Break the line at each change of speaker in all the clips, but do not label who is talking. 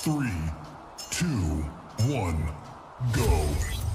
3, 2, 1, go.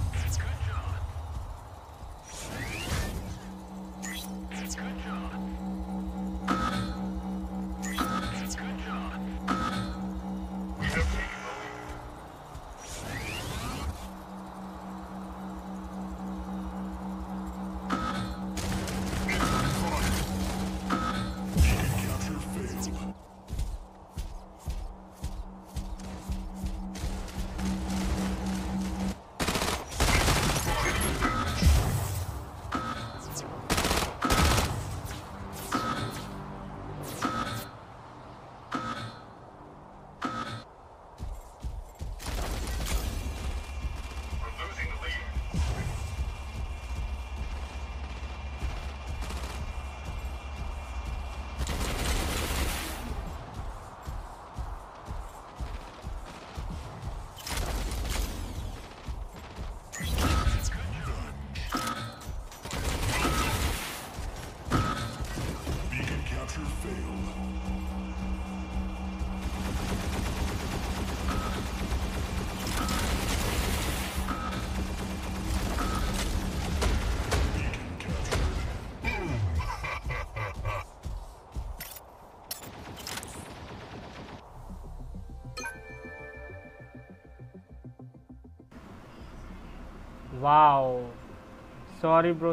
Wow, sorry bro,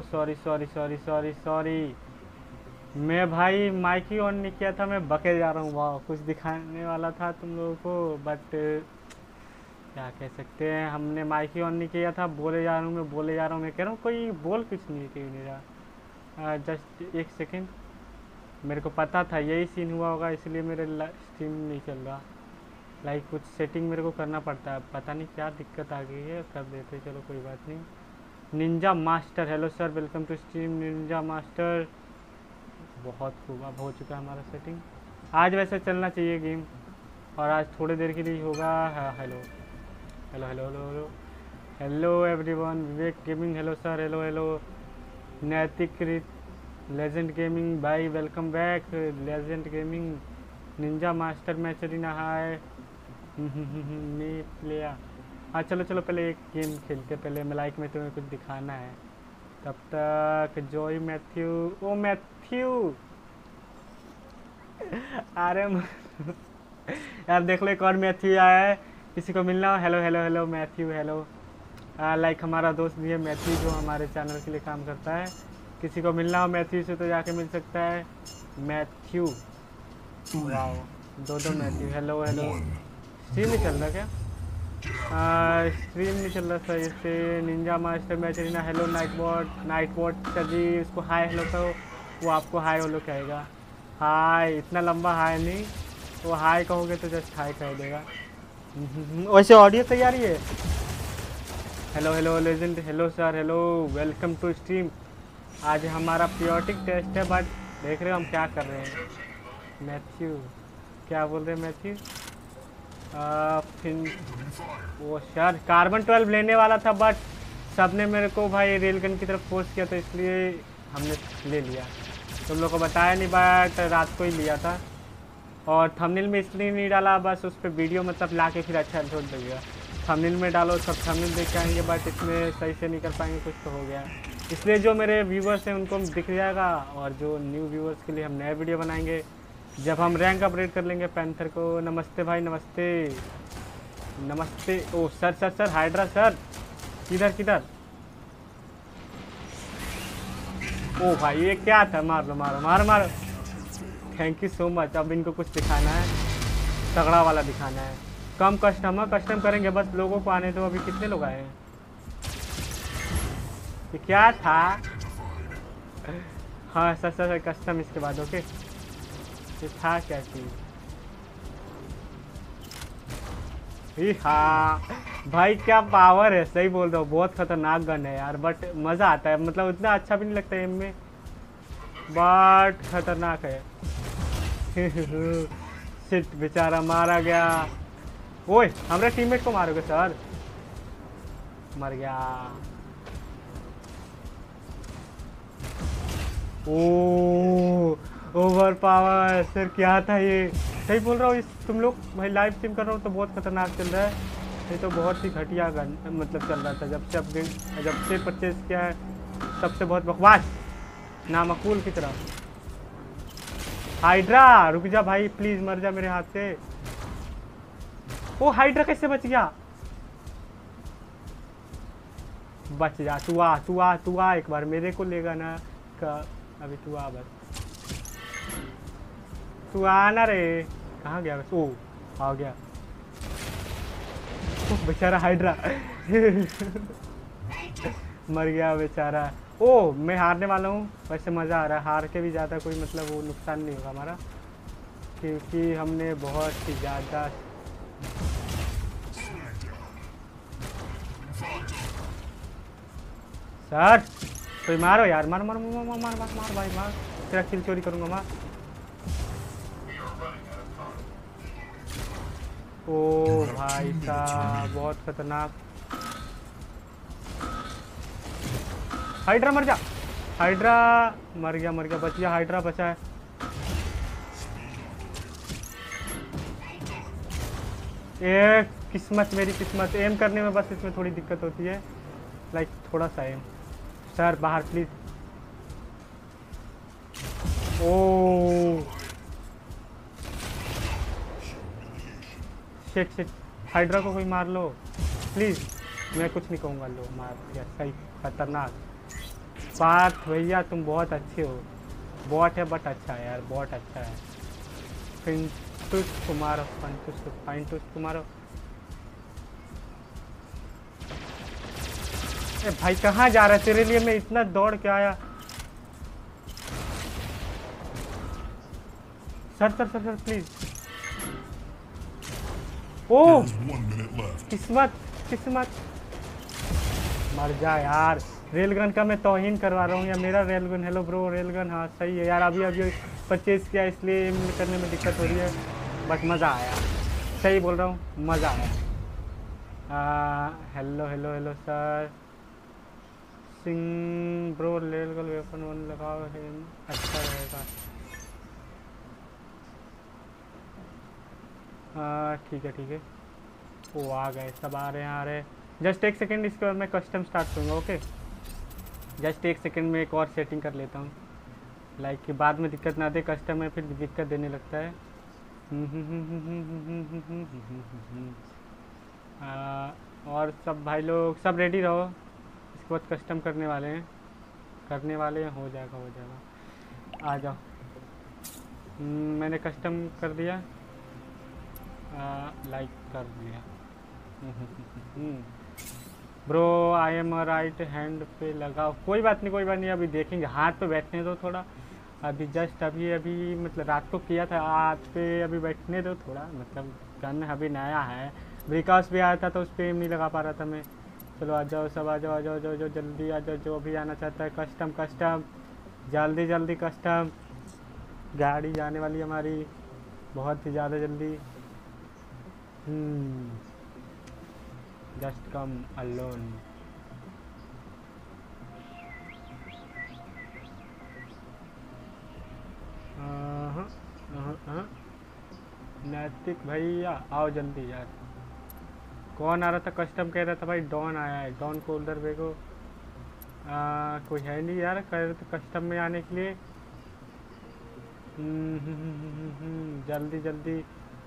sorry. मैं भाई mic he on नहीं किया था, मैं बके जा रहा हूँ। वाह, कुछ दिखाने वाला था तुम लोगों को, बट क्या कह सकते हैं, हमने माइक ही ऑन नहीं किया था। बोले जा रहा हूँ, मैं कह रहा हूँ कोई बोल कुछ नहीं क्यों नहीं रहा। जस्ट एक सेकेंड, मेरे को पता था यही सीन हुआ होगा, इसलिए मेरे स्ट्रीम नहीं चल रहा। लाइक कुछ सेटिंग मेरे को करना पड़ता है, पता नहीं क्या दिक्कत आ गई है, कर देते, चलो कोई बात नहीं। Ninja master, hello sir, welcome to stream ninja master. बहुत खूब, अब हो चुका है हमारा सेटिंग। आज वैसे चलना चाहिए गेम, और आज थोड़ी देर के लिए होगा। हाँ, hello hello hello hello hello hello everyone, Vivek gaming, hello sir, hello Naitik legend gaming भाई, welcome back legend gaming. Ninja master match arena, hi me player. हाँ चलो पहले एक गेम खेलते, पहले मलाइक में तुम्हें कुछ दिखाना है। तब तक जॉय मैथ्यू, ओ मैथ्यू अरे यार देख लो, एक और मैथ्यू आया है, किसी को मिलना हो। Hello Matthew, hello. लाइक हमारा दोस्त भी है मैथ्यू, जो हमारे चैनल के लिए काम करता है। किसी को मिलना हो मैथ्यू से तो जाके मिल सकता है। मैथ्यू, वाओ, दो मैथ्यू, हेलो। स्ट्रीम नहीं चल रहा क्या? स्ट्रीम नहीं चल रहा सही से। Ninja master match arena, hello night what sir ji, उसको हाय हेलो तो वो आपको हाय हेलो कहेगा। हाय, इतना लंबा हाय नहीं, वो हाय कहोगे तो जस्ट हाय कह देगा। वैसे ऑडियो तैयारी है। Hello legend, hello sir, hello, welcome to stream. आज हमारा पीरियोडिक टेस्ट है, बट देख रहे हो हम क्या कर रहे हैं। मैथ्यू, क्या बोल रहे हैं मैथ्यू? फिर वो सर कार्बन 12 लेने वाला था, बट सबने मेरे को भाई रेलगन की तरफ फोर्स किया, तो इसलिए हमने ले लिया। तुम लोग को बताया नहीं, बट रात को ही लिया था। और थंबनेल में इसलिए नहीं डाला, बस उस पर वीडियो मतलब ला के फिर अच्छा छोड़ देगा। थंबनेल में डालो, सब थंबनेल देख के आएंगे, बट इसमें सही से नहीं कर पाएंगे, कुछ तो हो गया। इसलिए जो मेरे व्यूवर्स हैं उनको दिख जाएगा, और जो न्यू व्यूवर्स के लिए हम नए वीडियो बनाएंगे जब हम रैंक अपग्रेड कर लेंगे पैंथर को। नमस्ते भाई, नमस्ते। ओ सर हाइड्रा सर, किधर? ओ भाई ये क्या था? मारो। Thank you so much. अब इनको कुछ दिखाना है, तगड़ा वाला दिखाना है। कम कस्टम करेंगे, बस लोगों को आने दो। अभी कितने लोग आए हैं? ये क्या था? हाँ सर कस्टम इसके बाद, ओके। ये था क्या चीज़? हाँ भाई, क्या पावर है, सही बोल रहा हूँ, बहुत खतरनाक गन है यार, बट मज़ा आता है। मतलब उतना अच्छा भी नहीं लगता है इनमें, बट खतरनाक है। शिट, बेचारा मारा गया। ओए, हमारे टीममेट को मारोगे सर? मर गया। ओ ओवर पावर सर, क्या था ये? सही बोल रहा हूँ। तुम लोग भाई लाइव स्ट्रीम कर रहा हूँ तो बहुत खतरनाक चल रहा है। ये तो बहुत ही घटिया गन मतलब चल रहा था जब से परचेज किया है तब से बहुत बकवास नामकूल की तरह। हाइड्रा रुक जा भाई प्लीज, मर जा मेरे हाथ से। ओ हाइड्रा कैसे बच गया? बच जा, तू आ एक बार, मेरे को लेगा ना का। अभी तू आ बस, तू आना रे। कहाँ गया बस? ओ आ गया। बेचारा हाइड्रा मर गया बेचारा। ओ मैं हारने वाला हूँ। वैसे मज़ा आ रहा है, हार के भी ज़्यादा कोई मतलब वो नुकसान नहीं होगा हमारा, क्योंकि हमने बहुत ही ज़्यादा। सर कोई मारो यार, मार मार मार मार मार मार भाई मार, तेरा किल चोरी करूँगा मार। ओ भाई साहब बहुत खतरनाक। हाइड्रा मर जा, हाइड्रा मर गया बच गया, हाइड्रा बचा है। एक किस्मत, मेरी किस्मत। एम करने में बस इसमें थोड़ी दिक्कत होती है, लाइक थोड़ा सा एम। सर बाहर प्लीज। ओ शिट, हाइड्रा को कोई मार लो प्लीज। मैं कुछ नहीं कहूँगा, लो मार दिया सही। खतरनाक बात भैया, तुम बहुत अच्छे हो। बॉट है बट अच्छा है यार, बॉट अच्छा है। फिंटूस को मारो, फाइंटूस को मारो। ए भाई कहाँ जा रहा है? तेरे लिए मैं इतना दौड़ के आया। Sir please. ओ किस्मत मर जा यार। रेलगन का मैं तौहीन करवा रहा हूँ या मेरा रेलगन? हेलो ब्रो रेलगन, हाँ सही है यार। अभी परचेज किया इसलिए करने में दिक्कत हो रही है, बट मज़ा आया। सही बोल रहा हूँ, मज़ा आया। Hello sir Singh bro, railgun weapon 1 लगाओ है, अच्छा रहेगा। ठीक है। वो आ गए, सब आ रहे हैं। जस्ट एक सेकेंड, इसके बाद मैं कस्टम स्टार्ट करूँगा। ओके जस्ट एक सेकेंड में एक और सेटिंग कर लेता हूँ, लाइक कि बाद में दिक्कत ना दे। कस्टम में फिर दिक्कत देने लगता है। और सब भाई लोग सब रेडी रहो, इसके बाद कस्टम करने वाले हैं। हो जाएगा। आ जाओ। मैंने कस्टम कर दिया, लाइक कर दिया। Bro I am right hand पे लगाओ। कोई बात नहीं, अभी देखेंगे। हाथ पे बैठने दो थोड़ा। अभी जस्ट अभी मतलब रात को किया था, हाथ पे अभी बैठने दो थोड़ा। मतलब गन अभी नया है, ब्रिकास भी आया था तो उस पर नहीं लगा पा रहा था मैं। चलो आ जाओ सब, आ जाओ जल्दी आ जाओ, जो भी आना चाहता है। कस्टम जल्दी कस्टम। गाड़ी जाने वाली हमारी बहुत ही ज़्यादा जल्दी। Just come alone. नैतिक भैया आओ जल्दी यार। कौन आ रहा था? कस्टम कह रहा था भाई, डॉन आया है। डॉन को उधर भेजो। कोई है नहीं यार, कह रहे थे कस्टम में आने के लिए। जल्दी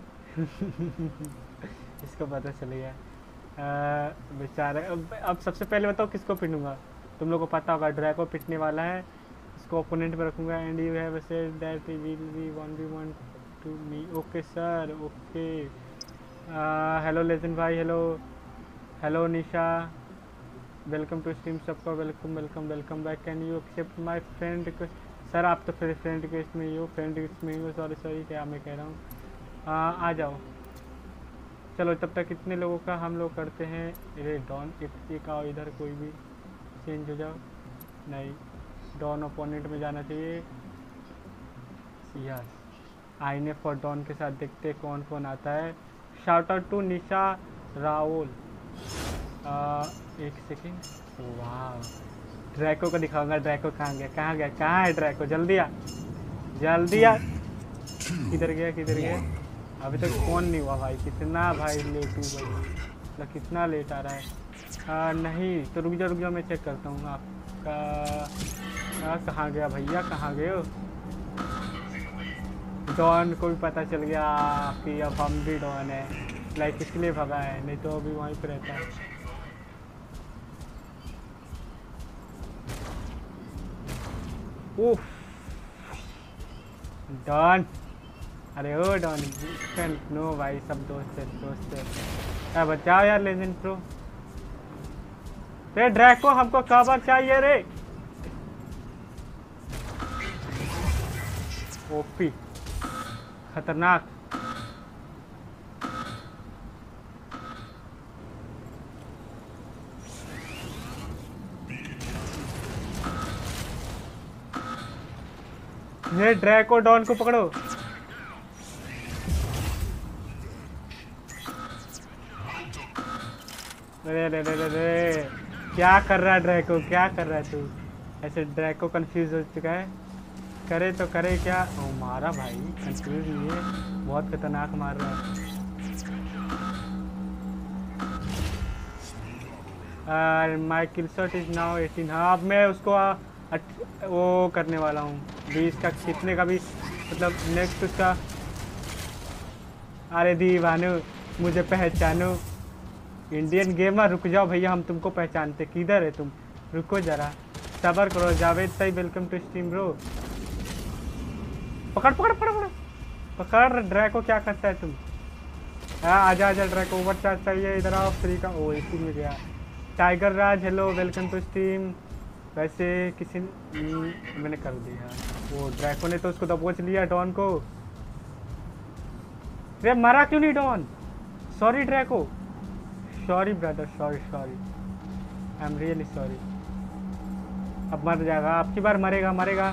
इसको पता चल गया बेचारा। अब सबसे पहले बताओ किसको पिटूंगा? तुम लोग को पता होगा ड्रैको पिटने वाला है, इसको ओपोनेंट में रखूंगा। And you have said that will be 1v1 to me. Okay sir okay. Hello legend भाई, hello Nisha, welcome to stream. सबका welcome back. Can you accept my friend request? Sir आप तो फिर फ्रेंड रिक्वेस्ट में ही हो, sorry क्या मैं कह रहा हूँ। आ जाओ चलो, तब तक इतने लोगों का हम लोग करते हैं। अरे डॉन एक आओ इधर, कोई भी चेंज हो जाओ। नहीं, डॉन ओपोनेंट में जाना चाहिए। यस, आईने फॉर डॉन के साथ देखते कौन कौन आता है। Shout out to Nisha Rahul. एक सेकेंड। वाह, ड्रैको को दिखाऊंगा। ड्रैको कहाँ है ड्रैको? जल्दी आ। किधर गया? अभी तक फोन नहीं हुआ भाई, कितना भाई लेट हूँ भाई, मतलब कितना लेट आ रहा है। नहीं तो रुक जाओ मैं चेक करता हूँ आपका। कहाँ गया भैया, कहाँ गए हो? डॉन को भी पता चल गया कि अब हम भी डॉन है, लाइक इसलिए भगा है, नहीं तो अभी वहीं पे रहता है। उफ डॉन, अरे ओ डॉन नो भाई, सब दोस्त है। क्या बचाओ यार लेजेंड प्रो। रे ड्रैको हमको कवर चाहिए रे। ओपी खतरनाक। ये ड्रैको डॉन को पकड़ो। अरे क्या कर रहा है ड्रैको, क्या कर रहा है तू? ऐसे ड्रैको कंफ्यूज हो चुका है, करे तो करे क्या। ओ मारा भाई, कंफ्यूज नहीं है, बहुत खतरनाक मार रहा है। My kill shot is now 18। हाँ अब मैं उसको वो करने वाला हूँ 20 का, कितने का भी मतलब नेक्स्ट उसका। अरे दीवानो मुझे पहचानो, इंडियन गेमर रुक जाओ भैया, हम तुमको पहचानते, किधर है तुम? रुको जरा, सबर करो। जावेद सही वेलकम टू स्ट्रीम ब्रो। पकड़ पकड़ पकड़ पकड़ पकड़ ड्रैको, क्या करता है तुम? आजा ड्रैको, ओवरचार्ज चाहिए, इधर आओ फ्री का। ओ इसी में गया। Tiger Raj hello welcome to stream. वैसे किसी मैंने कर दिया, वो ड्रैको ने तो उसको दबोच लिया डॉन को। रे मरा क्यों नहीं Don? Sorry Draco, sorry brother, sorry I am really sorry. अब मर जाएगा, आपकी बार मरेगा मरेगा।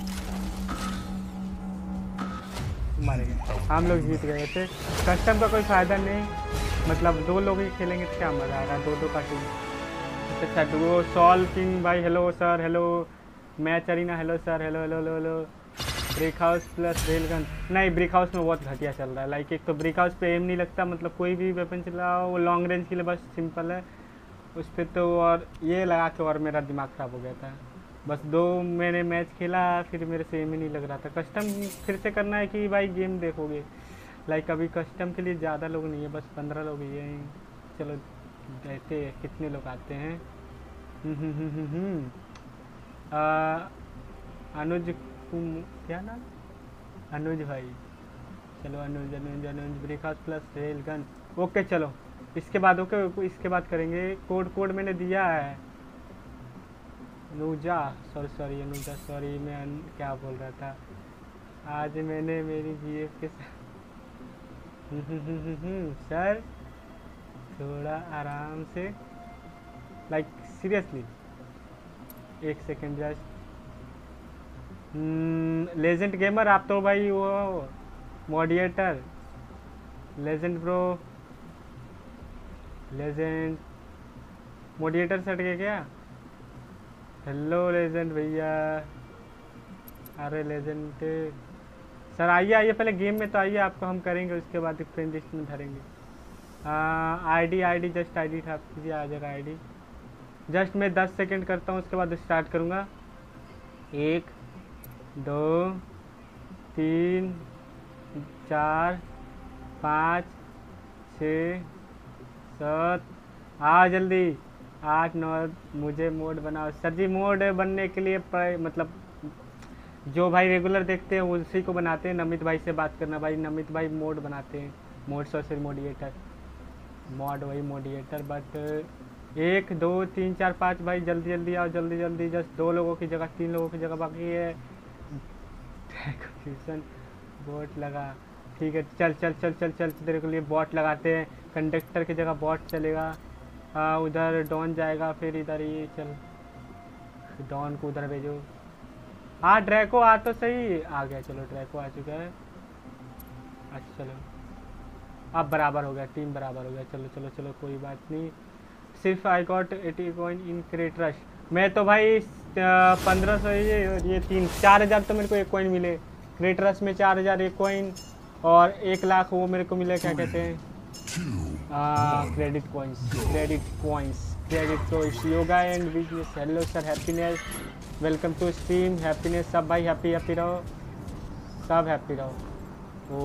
हम लोग जीत गए थे। कस्टम का कोई फ़ायदा नहीं, मतलब 2 लोग ही खेलेंगे तो क्या मज़ा आएगा, 2-2 का टीम। अच्छा वो सॉल किंग भाई hello sir, hello match arena hello sir, hello hello hello hello. Brick house plus railgun, नहीं ब्रिक हाउस में बहुत घटिया चल रहा है। लाइक एक तो ब्रिक हाउस पे एम नहीं लगता, मतलब कोई भी वेपन चलाओ वो लॉन्ग रेंज के लिए बस सिंपल है उस पर तो, और ये लगा के और मेरा दिमाग ख़राब हो गया था। बस 2 मैंने मैच खेला, फिर मेरे से एम ही नहीं लग रहा था। कस्टम फिर से करना है कि भाई गेम देखोगे? लाइक अभी कस्टम के लिए ज़्यादा लोग नहीं है, बस 15 लोग ही हैं। चलो देखते हैं कितने लोग आते हैं। अनुज क्या नाम? अनुज भाई, चलो Anuj Anuj Anuj break house plus rail gun. Okay चलो इसके बाद, ओके इसके बाद करेंगे। कोड मैंने दिया है। अनुजा सॉरी अनुजा सॉरी, मैं क्या बोल रहा था। आज मैंने मेरी जीएफ के साथ सर थोड़ा आराम से, like seriously 1 second just. Legend gamer आप तो भाई वो moderator, legend bro, legend moderator सट गए क्या? हेलो लेजेंड भैया, अरे लेजेंड सर आइए पहले गेम में तो आइए, आपको हम करेंगे उसके बाद फ्रेंड लिस्ट में धरेंगे। आईडी जस्ट आईडी टाइप कीजिए, आ जाएगा आईडी। जस्ट मैं 10 सेकंड करता हूँ, उसके बाद स्टार्ट करूँगा। 1 2 3 4 5 6 7 आ जल्दी 8 9। मुझे मोड बनाओ सर जी। मोड बनने के लिए मतलब जो भाई रेगुलर देखते हैं उसी को बनाते हैं। नमित भाई से बात करना भाई, नमित भाई मोड बनाते हैं, मोड सोशल मोडिएटर मॉड वही मोडिएटर। बट 1 2 3 4 5 भाई जल्दी आओ, जल्दी। जस्ट 2 लोगों की जगह 3 लोगों की जगह बाकी है। कंफ्यूजन बॉट लगा, ठीक है चल तेरे के लिए बॉट लगाते हैं। कंडक्टर की जगह बॉट चलेगा। उधर डॉन जाएगा, फिर इधर ही चल, डॉन को उधर भेजो। हाँ ड्रैको आ तो सही, आ गया, चलो ड्रैको आ चुका है। अच्छा चलो अब बराबर हो गया, टीम बराबर हो गया। चलो कोई बात नहीं। सिर्फ I got 80 coin in crate rush. मैं तो भाई 1500 ये 4 हज़ार तो मेरे को 1 कॉइन मिले। क्रेट रश में 4000 1 कॉइन, और 1 लाख वो मेरे को मिले, क्या कहते हैं,
2,
credit coins, credit coins. Yoga and business, hello sir, happiness, welcome to stream, happiness. सब भाई हैप्पी रहो, सब हैप्पी रहो।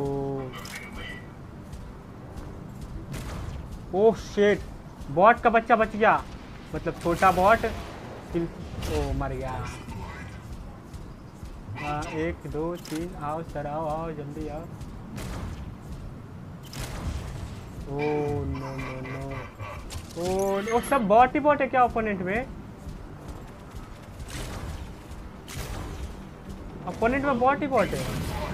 ओह शिट, बॉट का बच्चा बच गया, मतलब छोटा बॉट। ओ मर गया। 1 2 3, आओ सर, आओ जल्दी आओ। ओ नो, ओ सब बॉट ही बॉट है क्या ओपोनेंट में? ओपोनेंट में बॉट ही बॉट है।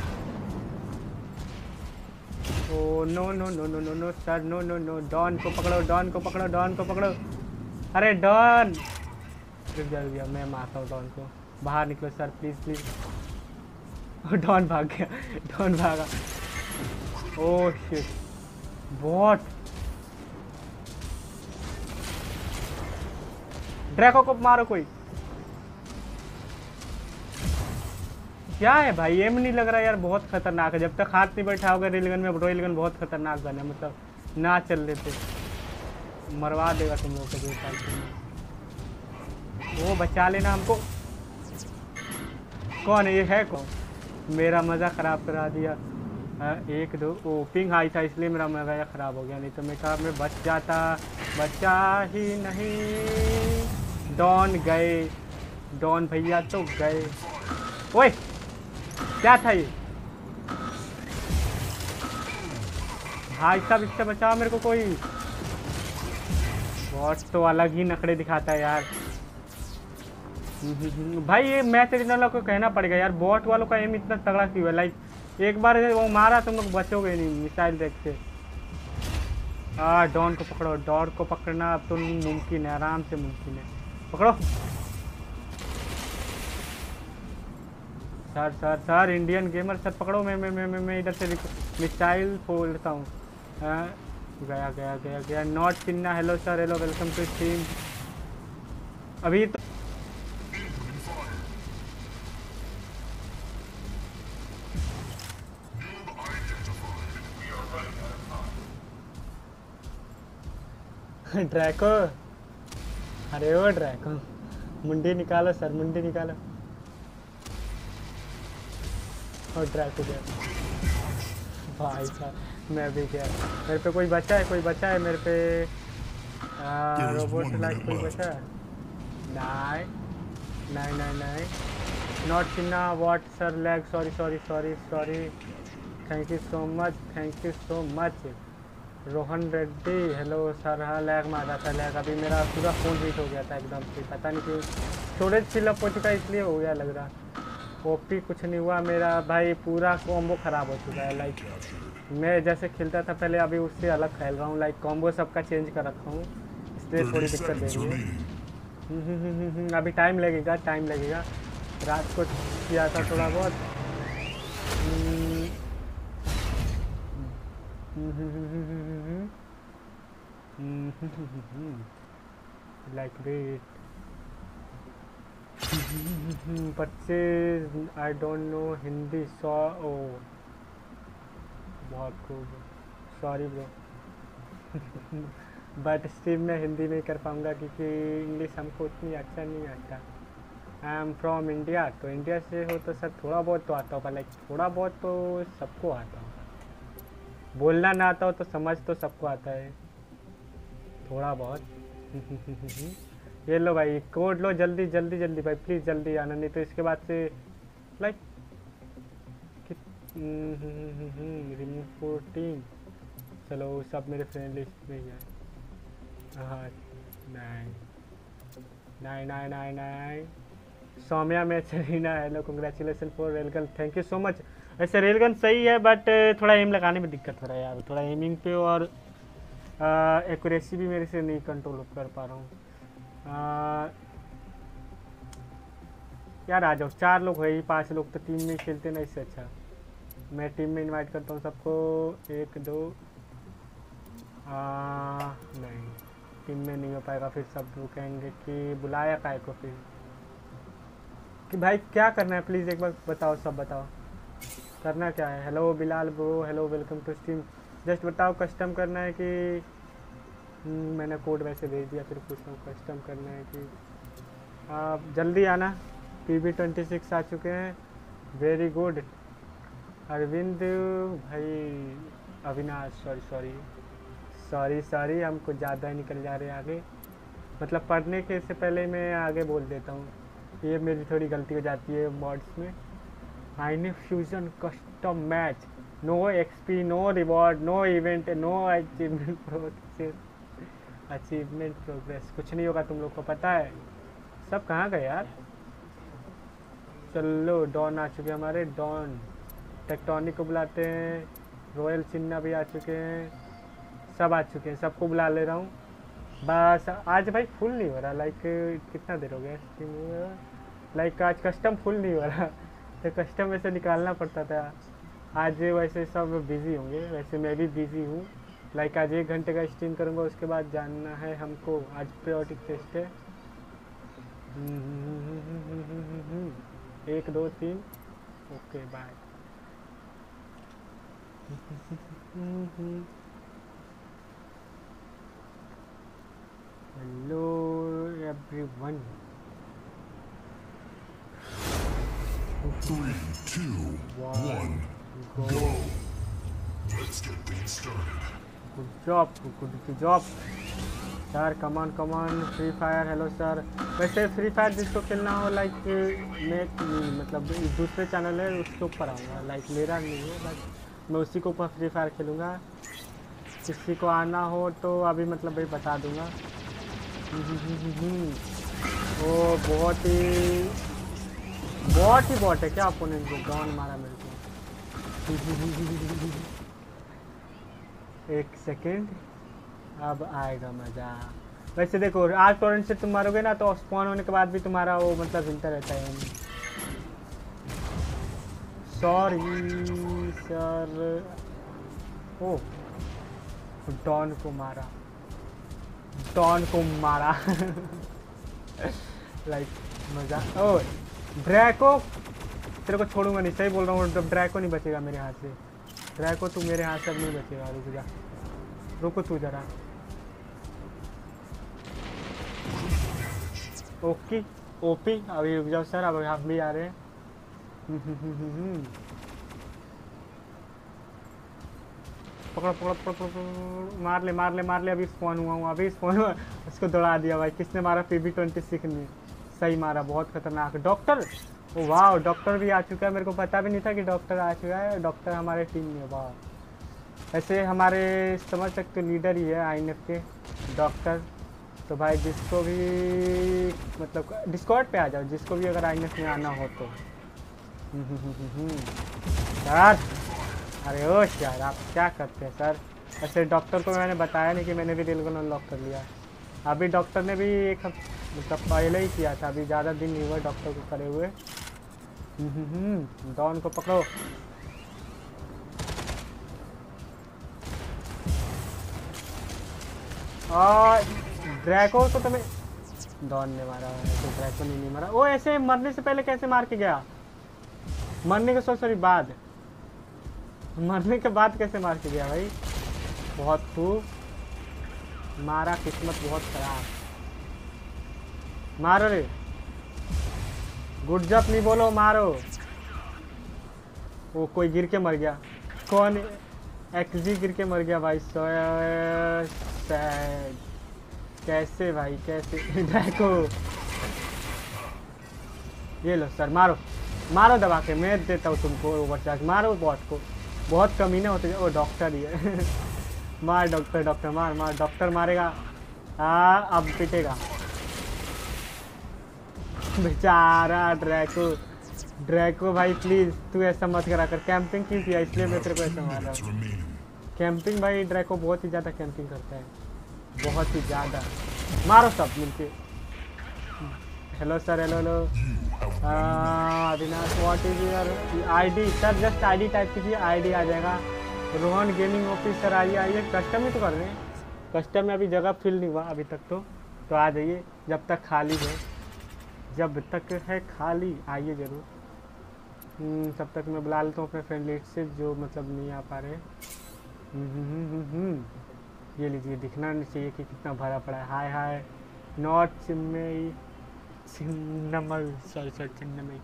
Oh no sir, no. Don को पकड़ो। अरे डॉन, रुक जा, मैं मारता हूँ डॉन को। बाहर निकलो सर, प्लीज। डॉन भाग गया, डॉन भागा। Oh shit, bot. ड्रैको को मारो कोई। क्या है भाई, एम नहीं लग रहा यार, बहुत खतरनाक है। जब तक हाथ नहीं बैठा होगा रेलगन में, रेलगन बहुत खतरनाक गन है, मतलब ना चल लेते मरवा देगा तुम लोग को। वो बचा लेना हमको। कौन है ये, है कौन? मेरा मज़ा ख़राब करा दिया। 1 2, ओ पिंग हाई था इसलिए मेरा मज़ा ख़राब हो गया, नहीं तो मैं कहा मैं बच जाता। बचा ही नहीं। डॉन गए, डॉन भैया तो गए। ओए क्या था ये भाई साहब, इससे बचाओ मेरे को कोई। बॉट तो अलग ही नखरे दिखाता है यार। भाई ये मैच वालों को कहना पड़ेगा यार, बॉट वालों का एम इतना तगड़ा क्यों है। लाइक एक बार वो मारा तुम लोग बचोगे नहीं मिसाइल देख के। डॉन को पकड़ो, डॉन को पकड़ना अब तो मुमकिन है, आराम से मुमकिन है। पकड़ो सर, इंडियन गेमर सर पकड़ो। मैं इधर से मिसाइल फोड़ता हूँ। गया। Not Chinna, hello sir, hello, welcome to stream. अभी तो ड्रैको, अरे वो ड्रैको, मुंडी निकालो सर, मुंडी निकालो। और ड्रैको गया भाई साहब, मैं भी गया। मेरे पे कोई बचा है मेरे पे। रोबोट लाइक कोई बचा है? नहीं। Not Chinna, what sir, lag, sorry. Thank you so much. Rohan Reddy, hello sir. हाँ लैग मारा था, लैग। अभी मेरा पूरा फ़ोन हीट हो गया था एकदम से, पता नहीं क्यों। स्टोरेज फिलअप हो चुका है इसलिए हो गया लग रहा। ओपी कुछ नहीं हुआ मेरा भाई, पूरा कॉम्बो ख़राब हो चुका है। लाइक मैं जैसे खेलता था पहले, अभी उससे अलग खेल रहा हूँ। लाइक कॉम्बो सबका चेंज कर रखा हूँ, इसलिए थोड़ी दिक्कत दे रही है। अभी टाइम लगेगा। रात को किया था थोड़ा बहुत। Like wait, purchase, I don't know Hindi. Oh बहुत खूब, सॉरी ब्रो। बट स्ट्रीम में हिंदी नहीं कर पाऊँगा क्योंकि इंग्लिश हमको उतनी अच्छा नहीं आता। आई एम फ्रॉम इंडिया, तो इंडिया से हो तो सर थोड़ा बहुत तो आता होगा। लाइक थोड़ा बहुत तो सबको आता होगा, बोलना ना आता हो तो समझ तो सबको आता है थोड़ा बहुत। ये लो भाई कोड लो, जल्दी भाई प्लीज़ जल्दी आना, नहीं तो इसके बाद से लाइक रिपोर्टिंग। चलो सब मेरे फ्रेंड लिस्ट में ही है। हाँ नहीं। सौम्या में चलीना, hello, congratulations for railgun, thank you so much. ऐसे रेलगन सही है बट थोड़ा एम लगाने में दिक्कत हो रहा है यार, थोड़ा एमिंग पे और एक्यूरेसी भी मेरे से नहीं कंट्रोल कर पा रहा हूँ। यार आ जाओ, 4 लोग है ही, 5 लोग तो टीम में खेलते ना, इससे अच्छा मैं टीम में इनवाइट करता हूँ सबको। 1 2 नहीं, टीम में नहीं हो पाएगा, फिर सब लोग कहेंगे कि बुलाया काय को फिर। कि भाई क्या करना है प्लीज़ एक बार बताओ, सब बताओ। करना क्या है? Hello Bilal bro, hello welcome to stream. Just बताओ कस्टम करना है कि मैंने कोड वैसे भेज दिया, फिर पूछ रहा हूँ कस्टम करना है कि आप जल्दी आना। PB26 आ चुके हैं, वेरी गुड। अरविंद भाई, Avinash, sorry sorry sorry sorry, हम कुछ ज़्यादा ही निकल जा रहे हैं आगे। मतलब पढ़ने के से पहले मैं आगे बोल देता हूँ, ये मेरी थोड़ी गलती हो जाती है मॉड्स में। आईने fusion custom match, no XP, no reward, no event, no achievement process, achievement progress, कुछ नहीं होगा, तुम लोग को पता है। सब कहाँ गए यार? चलो डॉन आ चुके हैं हमारे, डॉन। टेक्टोनिक को बुलाते हैं, रॉयल चिन्ना भी आ चुके हैं, सब आ चुके हैं, सबको बुला ले रहा हूँ। बस आज भाई फुल नहीं हो रहा, लाइक कितना देर हो गया स्ट्रीम, लाइक आज कस्टम फुल नहीं हो रहा, तो कस्टम वैसे निकालना पड़ता था। आज वैसे सब बिज़ी होंगे, वैसे मैं भी बिज़ी हूँ। लाइक आज 1 घंटे का स्ट्रीम करूँगा, उसके बाद जानना है हमको। आज पीरियोडिक टेस्ट है। 1 2 3, okay bye. Hello everyone.
3, 2, 1, go. Let's get things started.
Good job sir, come on come on. Free fire, hello sir. वैसे फ्री फायर जिसको खेलना हो, लाइक मैं मतलब दूसरे चैनल है उसके ऊपर आऊँगा, लाइक मेरा नहीं है, बस मैं उसी के ऊपर फ्री फायर खेलूँगा। किसी को आना हो तो अभी मतलब भाई बता दूँगा। वो बहुत ही बॉट है क्या? अपोनेंट को डॉन मारा मेरे को। एक सेकेंड, अब आएगा मज़ा। वैसे देखो, आज टोरेंट से तुम मारोगे ना तो स्पॉन होने के बाद भी तुम्हारा वो मतलब हिलता रहता है। Sorry sir. ओ डॉन को मारा, डॉन को मारा। लाइक मज़ा। ओ ड्रैको, तेरे को छोड़ूंगा नहीं, सही बोल रहा हूँ। ड्रैको नहीं बचेगा मेरे हाथ से, ड्रैको तू मेरे हाथ से अब नहीं बचेगा। रुक जा, रुको तू जरा। ओके ओपी, अभी रुक जाओ सर, अब हम भी आ रहे हैं। पकड़ो पकड़ो पकड़ो, मार ले मार ले मार ले। अभी स्पॉन हुआ हूँ, अभी स्पॉन हुआ, उसको दौड़ा दिया भाई। किसने मारा? PB26 ने, सही मारा, बहुत खतरनाक। डॉक्टर, ओ वाह, डॉक्टर भी आ चुका है। मेरे को पता भी नहीं था कि डॉक्टर आ चुका है। डॉक्टर हमारे टीम में, वाह। ऐसे हमारे समझ सकते लीडर ही है INF के डॉक्टर। तो भाई जिसको भी मतलब डिस्कॉर्ड पे आ जाओ, जिसको भी अगर INF में आना हो तो। सर, अरे ओ यार, आप क्या करते हैं सर? ऐसे डॉक्टर को मैंने बताया नहीं कि मैंने भी रेलगन अनलॉक कर लिया। अभी डॉक्टर ने भी एक मतलब पहले ही किया था, अभी ज़्यादा दिन नहीं हुआ डॉक्टर को करे हुए। डॉन को पकड़ो। और ड्रैको को तो मैं, डॉन ने मारा है तो ड्रैको ने नहीं मारा। वो ऐसे मरने से पहले कैसे मार के गया? मरने के सॉरी बाद, मरने के बाद कैसे मार के गया भाई? बहुत खूब मारा, किस्मत बहुत खराब। मारो रे, गुड जॉब नहीं बोलो, मारो। वो कोई गिर के मर गया। कौन? XG गिर के मर गया भाई। सैड, कैसे भाई कैसे? ड्रैको, ये लो सर, मारो मारो दबा के, मैं देता हूँ तुमको ओवरचार्ज। मारो बॉट को, बहुत कमीने होते। ओ डॉक्टर ही है। मार डॉक्टर, डॉक्टर मार मार, डॉक्टर मारेगा। हाँ अब पिटेगा बेचारा ड्रैको। ड्रैको भाई प्लीज तू ऐसा मत करा कर। कैंपिंग की थी इसलिए मैं तेरे को ऐसा मार रहा हूँ। कैंपिंग भाई, ड्रैको बहुत ही ज़्यादा कैंपिंग करता है, बहुत ही ज़्यादा। मारो सब मिलके। Hello sir, hello hello. Avinash, what is your ID? Sir just ID type कीजिए, ID आ जाएगा। रोहन गेमिंग ऑफिसर, आइए आइए। कस्टम ही तो कर रहे हैं, कस्टम में अभी जगह फिल नहीं हुआ अभी तक तो आ जाइए जब तक खाली है, जब तक है खाली आइए ज़रूर। तब तक मैं बुला लेता हूँ अपने फ्रेंड लिस्ट से जो मतलब नहीं आ पा रहे। ये लीजिए, दिखना नहीं चाहिए कि कितना भरा पड़ा है। Hi hi not Chinmay, Chinmay, sorry Chinmay.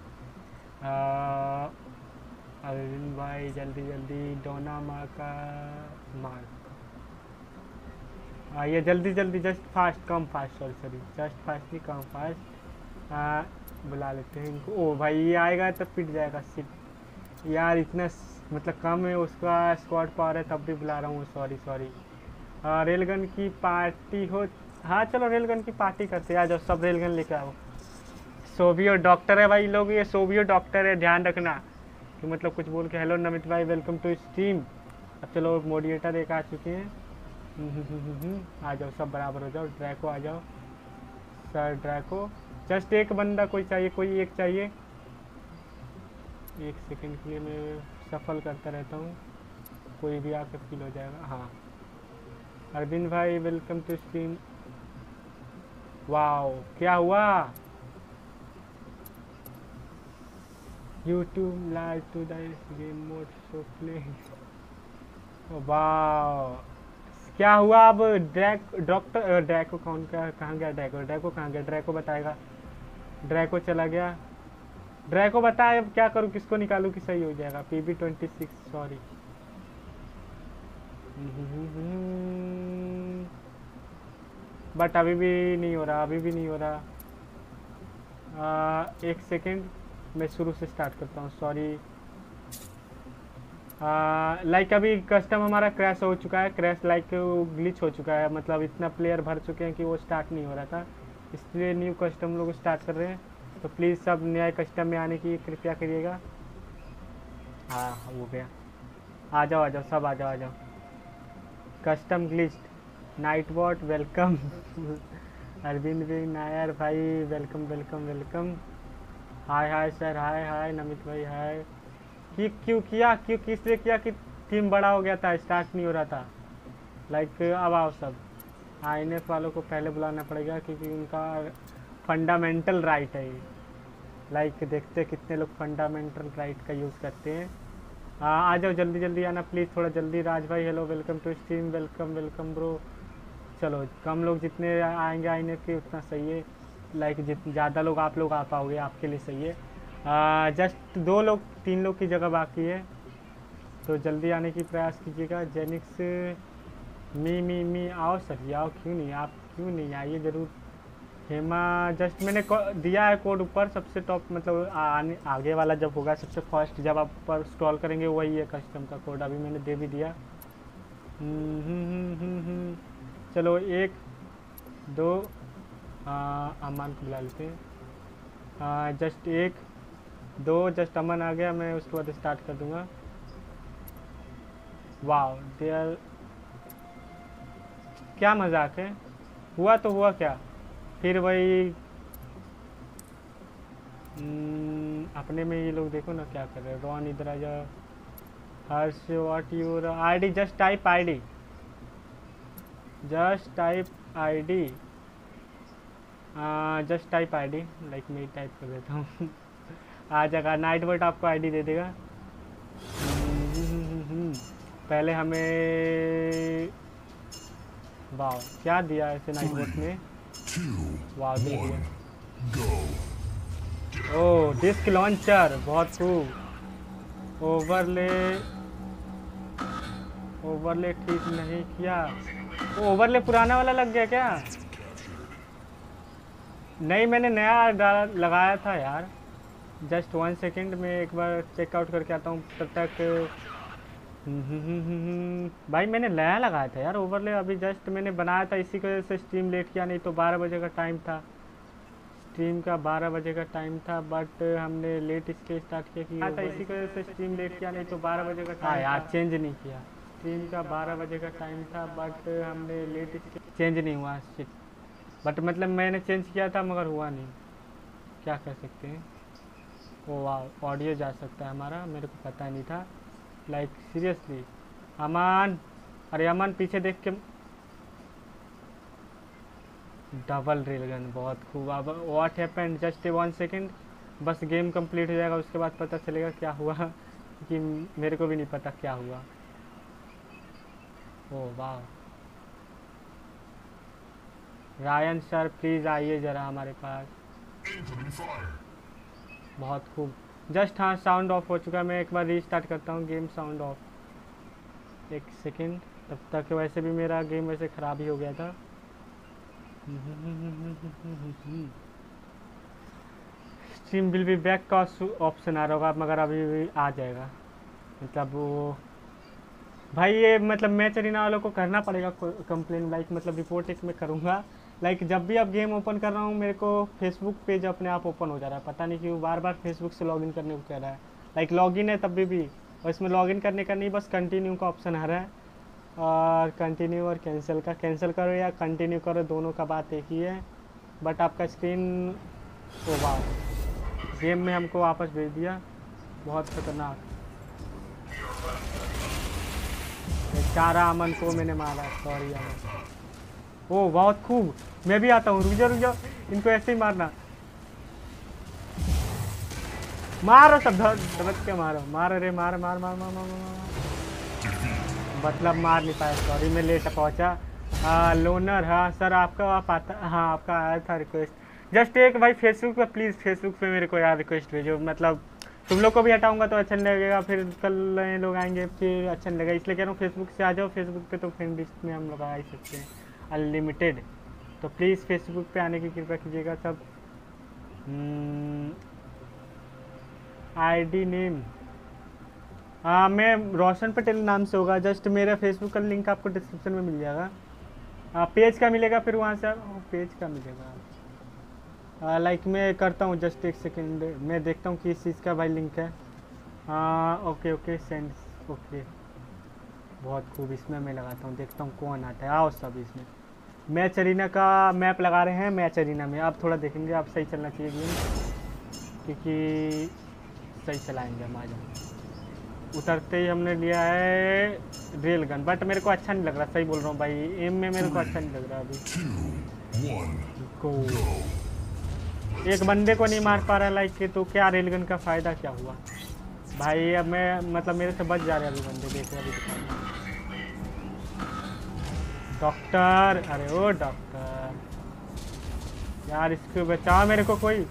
Arvind भाई जल्दी जल्दी, डोना माँ का मार ये जल्दी जल्दी, just fast, come fast, sorry just fast नहीं, कम फास्ट। बुला लेते हैं इनको। ओ भाई ये आएगा तो पिट जाएगा सिट यार, इतना मतलब कम है उसका स्क्वाड पावर है, तब भी बुला रहा हूँ, सॉरी। रेलगन की पार्टी हो, हाँ चलो रेलगन की पार्टी करते हैं, आ जाओ सब रेलगन लेके आओ। सोवियो डॉक्टर है भाई लोग, ये सोवियो डॉक्टर है, ध्यान रखना कि मतलब कुछ बोल के। हेलो नमित भाई, वेलकम टू स्ट्रीम। अब चलो मॉडरेटर एक आ चुके हैं। आ जाओ सब बराबर हो जाओ। ड्रैको आ जाओ सर, ड्रैको जस्ट एक बंदा कोई चाहिए, कोई एक चाहिए। एक सेकंड के लिए मैं सफल करता रहता हूँ, कोई भी आकर फील हो जाएगा। हाँ अरविंद भाई वेलकम टू स्ट्रीम। वाओ क्या हुआ, YouTube live to the game mode show play. Wow क्या हुआ अब, डॉक्टर ड्रैको कौन का, कहाँ गया ड्रैको कहाँ गया, ड्रैको बताएगा। ड्रैको चला गया, ड्रैको बताए अब क्या करूँ, किसको निकालूँ कि सही हो जाएगा। PB26 sorry. बट अभी भी नहीं हो रहा, एक सेकेंड मैं शुरू से स्टार्ट करता हूँ, सॉरी। लाइक अभी कस्टम हमारा क्रैश हो चुका है, क्रैश लाइक ग्लिच हो चुका है, मतलब इतना प्लेयर भर चुके हैं कि वो स्टार्ट नहीं हो रहा था, इसलिए न्यू कस्टम लोग स्टार्ट कर रहे हैं। तो प्लीज़ सब नए कस्टम में आने की कृपया करिएगा। हाँ हो गया, आ जाओ सब, आ जाओ। Custom glitched, night bot welcome. Arvind भी नायर भाई welcome. Hi sir, hi Namit भाई, हाय। क्यों किसने किया कि टीम बड़ा हो गया था, स्टार्ट नहीं हो रहा था। लाइक अब आओ सब। INF वालों को पहले बुलाना पड़ेगा क्योंकि उनका फंडामेंटल राइट है। लाइक देखते कितने लोग फंडामेंटल राइट का यूज़ करते हैं। आ जाओ जल्दी आना प्लीज़, थोड़ा जल्दी। राज भाई hello, welcome to stream, welcome bro. चलो कम लोग जितने आएंगे INF के उतना सही है, लाइक ज़्यादा लोग आप लोग आ पाओगे आपके लिए सही है। जस्ट 2 लोग 3 लोग की जगह बाकी है, तो जल्दी आने की प्रयास कीजिएगा। जेनिक्स मी आओ सर, आओ, क्यों नहीं आइए ज़रूर। हेमा जस्ट मैंने दिया है कोड ऊपर सबसे टॉप, मतलब आगे वाला जब होगा सबसे फर्स्ट, जब आप ऊपर स्क्रॉल करेंगे वही है कस्टम का कोड, अभी मैंने दे भी दिया। चलो 1 2 अमन को बुला लेते हैं। जस्ट 1 2 जस्ट अमन आ गया, मैं उसके बाद स्टार्ट कर दूंगा। वाह देयर, क्या मजाक है, हुआ तो हुआ क्या, फिर वही अपने में ये लोग देखो ना क्या कर रहे हैं। रॉन इधर आ जा। Harsh what your ID, just type ID, just type ID, like मैं टाइप कर देता हूँ। आ जाएगा, नाइट बट आपको ID दे देगा। पहले हमें वाह क्या दिया ऐसे नाइट बट में, वाह दे दिया। ओह डिस्क लॉन्चर, बहुत खूब। ओवरले ठीक नहीं किया। ओवरले पुराना वाला लग गया क्या? नहीं मैंने नया लगाया था यार। जस्ट 1 सेकेंड में एक बार चेकआउट करके आता हूँ तब तक। भाई मैंने नया लगाया था यार ओवरले, अभी जस्ट मैंने बनाया था, इसी की वजह से स्ट्रीम लेट किया, नहीं तो 12 बजे का टाइम था, स्ट्रीम का 12 बजे का टाइम था, बट हमने लेट इसके स्टार्ट किया कि था, इसी की वजह से स्ट्रीम लेट किया, नहीं तो 12 बजे का टाइम यार चेंज नहीं किया। स्ट्रीम का 12 बजे का टाइम था बट हमने लेट इसके चेंज नहीं हुआ, बट मतलब मैंने चेंज किया था मगर हुआ नहीं, क्या कर सकते हैं। ओ वाह ऑडियो जा सकता है हमारा, मेरे को पता नहीं था, लाइक सीरियसली। अमन, अरे अमन पीछे देख के, डबल रेलगन बहुत खूब। अब व्हाट हैपेंड, जस्ट 1 सेकेंड, बस गेम कंप्लीट हो जाएगा उसके बाद पता चलेगा क्या हुआ कि मेरे को भी नहीं पता क्या हुआ। ओह वाह, रायन सर प्लीज़ आइए ज़रा हमारे पास।
Incoming fire.
बहुत खूब। जस्ट हाँ साउंड ऑफ हो चुका है, मैं एक बार रीस्टार्ट करता हूँ गेम साउंड ऑफ। एक सेकेंड, तब तक वैसे भी मेरा गेम वैसे ख़राब ही हो गया था। स्ट्रीम विल बी बैक का ऑप्शन आ रहा होगा मगर अभी भी आ जाएगा। मतलब वो भाई ये मतलब मैच अरीना वालों को करना पड़ेगा कंप्लेन, लाइक मतलब रिपोर्ट एक मैं करूँगा। लाइक जब भी अब गेम ओपन कर रहा हूँ मेरे को फेसबुक पेज अपने आप ओपन हो जा रहा है, पता नहीं क्यों बार बार फेसबुक से लॉगिन करने को कह रहा है। लाइक लॉगिन है तब भी और इसमें लॉगिन करने का नहीं, बस कंटिन्यू का ऑप्शन आ रहा है। और कंटिन्यू और कैंसिल करो या कंटिन्यू करो, दोनों का बात एक ही है। बट आपका स्क्रीन, ओ वाह, गेम में हमको वापस भेज दिया, बहुत खतरनाक। बेचारा अमन को मैंने मारा, सॉरी अमन। ओ बहुत खूब, मैं भी आता हूँ, रुक जाओ इनको ऐसे ही मारना। मारो सब धड़क के मारो, मारो रे मार मार मार मार मार मार। मतलब मार नहीं पाया, सॉरी मैं लेट पहुँचा। लोनर, हाँ सर आपका आप आता, हाँ आपका आया था रिक्वेस्ट। जस्ट एक भाई फेसबुक पे प्लीज़, फेसबुक पे मेरे को यार रिक्वेस्ट भेजो, मतलब तुम लोग को भी हटाऊंगा तो अच्छा नहीं लगेगा, फिर कल नए लोग आएंगे फिर अच्छा नहीं लगेगा, इसलिए कह रहा हूँ फेसबुक से आ जाओ। फेसबुक पे तो फ्रेंड लिस्ट में हम लोग आ ही सकते हैं अनलिमिटेड, तो प्लीज़ फेसबुक पे आने की कृपा कीजिएगा सब। आईडी नेम मैं रोशन पटेल नाम से होगा, जस्ट मेरा फेसबुक का लिंक आपको डिस्क्रिप्शन में मिल जाएगा। पेज का मिलेगा, फिर वहाँ से पेज का मिलेगा। लाइक मैं करता हूँ, जस्ट एक सेकेंड मैं देखता हूँ किस चीज़ का भाई लिंक है। ओके सेंड, ओके बहुत खूब, इसमें मैं लगाता हूँ, देखता हूँ कौन आता है। आओ सब, इसमें मैच अरीना का मैप लगा रहे हैं। मैच अरीना में आप थोड़ा देखेंगे, आप सही चलना चाहिए गेम, क्योंकि सही चलाएंगे हम। आ जाओ, उतरते ही हमने लिया है रेल गन, बट मेरे को अच्छा नहीं लग रहा, सही बोल रहा हूँ भाई, एम में मेरे को अच्छा नहीं लग रहा अभी।
2, 1,
को
go.
एक बंदे को नहीं मार पा रहा लाइक के, तो क्या रेल गन का फ़ायदा क्या हुआ भाई। अब मैं मतलब मेरे से बच जा रहे अभी बंदे, देखो अभी डॉक्टर, अरे ओ डॉक्टर यार इसको बचाओ मेरे को कोई।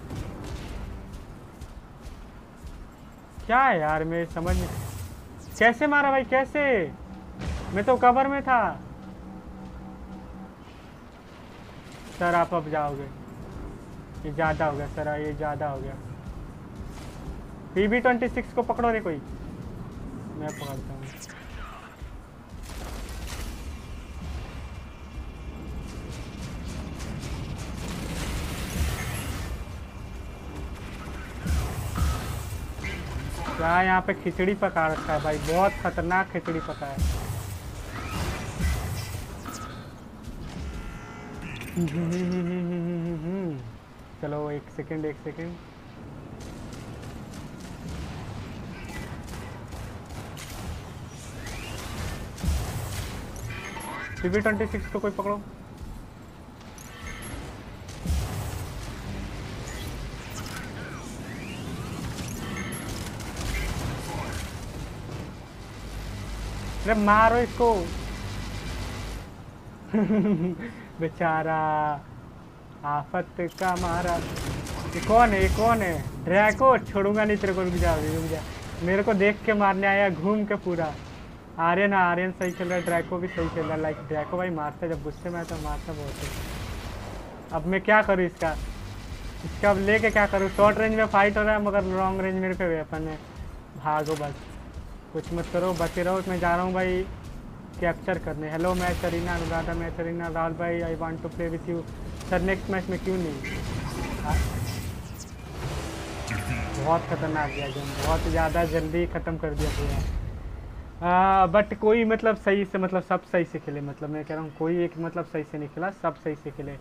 क्या है यार, मैं समझ नहीं, कैसे मारा भाई कैसे, मैं तो कवर में था। सर आप अब जाओगे, ये ज़्यादा हो गया सर, ये ज़्यादा हो गया। PB26 को पकड़ो रे कोई, मैं पकड़ता हूँ। क्या यहाँ पे खिचड़ी पका रखा है भाई, बहुत खतरनाक खिचड़ी पका है। चलो एक सेकंड PB26 को कोई पकड़ो। अरे मारो इसको बेचारा आफत का मारा। ये कौन है ड्रैको, छोड़ूंगा नहीं तेरे को, रुक जा। मेरे को देख के मारने आया घूम के पूरा। आर्यन सही खेल रहा है, ड्रैको भी सही खेल रहा है। लाइक ड्रैको भाई मारता है, जब गुस्से में आता मारता बहुत है। अब मैं क्या करूँ इसका अब लेके क्या करूँ। शॉर्ट रेंज में फाइट हो रहा है मगर लॉन्ग रेंज मेरे पे वेपन है। भागो बस, कुछ मत करो, बचे रहो। मैं जा रहा हूँ भाई कैप्चर करने। Hello match arena, Anuradha match arena, Rahul भाई I want to play with you. Sir next match में क्यों नहीं। बहुत खतरनाक गया गेम, बहुत ज़्यादा जल्दी ख़त्म कर दिया पूरा। बट कोई मतलब सही से, मतलब सब सही से खेले, मतलब मैं कह रहा हूँ कोई एक मतलब सही से नहीं खेला, सब सही से खेले।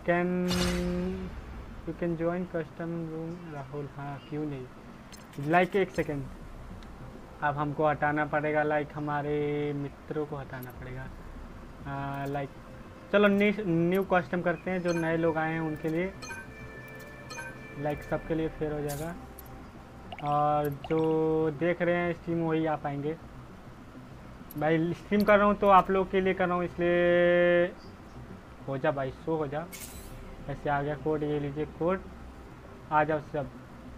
You can join custom room Rahul, हाँ क्यों नहीं। लाइक एक सेकेंड, अब हमको हटाना पड़ेगा, लाइक हमारे मित्रों को हटाना पड़ेगा। लाइक चलो न्यू कस्टम करते हैं, जो नए लोग आए हैं उनके लिए। लाइक सबके लिए फेयर हो जाएगा, और जो देख रहे हैं स्ट्रीम वही आ पाएंगे। भाई स्ट्रीम कर रहा हूँ तो आप लोग के लिए कर रहा हूँ, इसलिए हो जा भाई, शो हो जा। ऐसे आ गया कोड, ये लीजिए कोड, आ जाओ सब।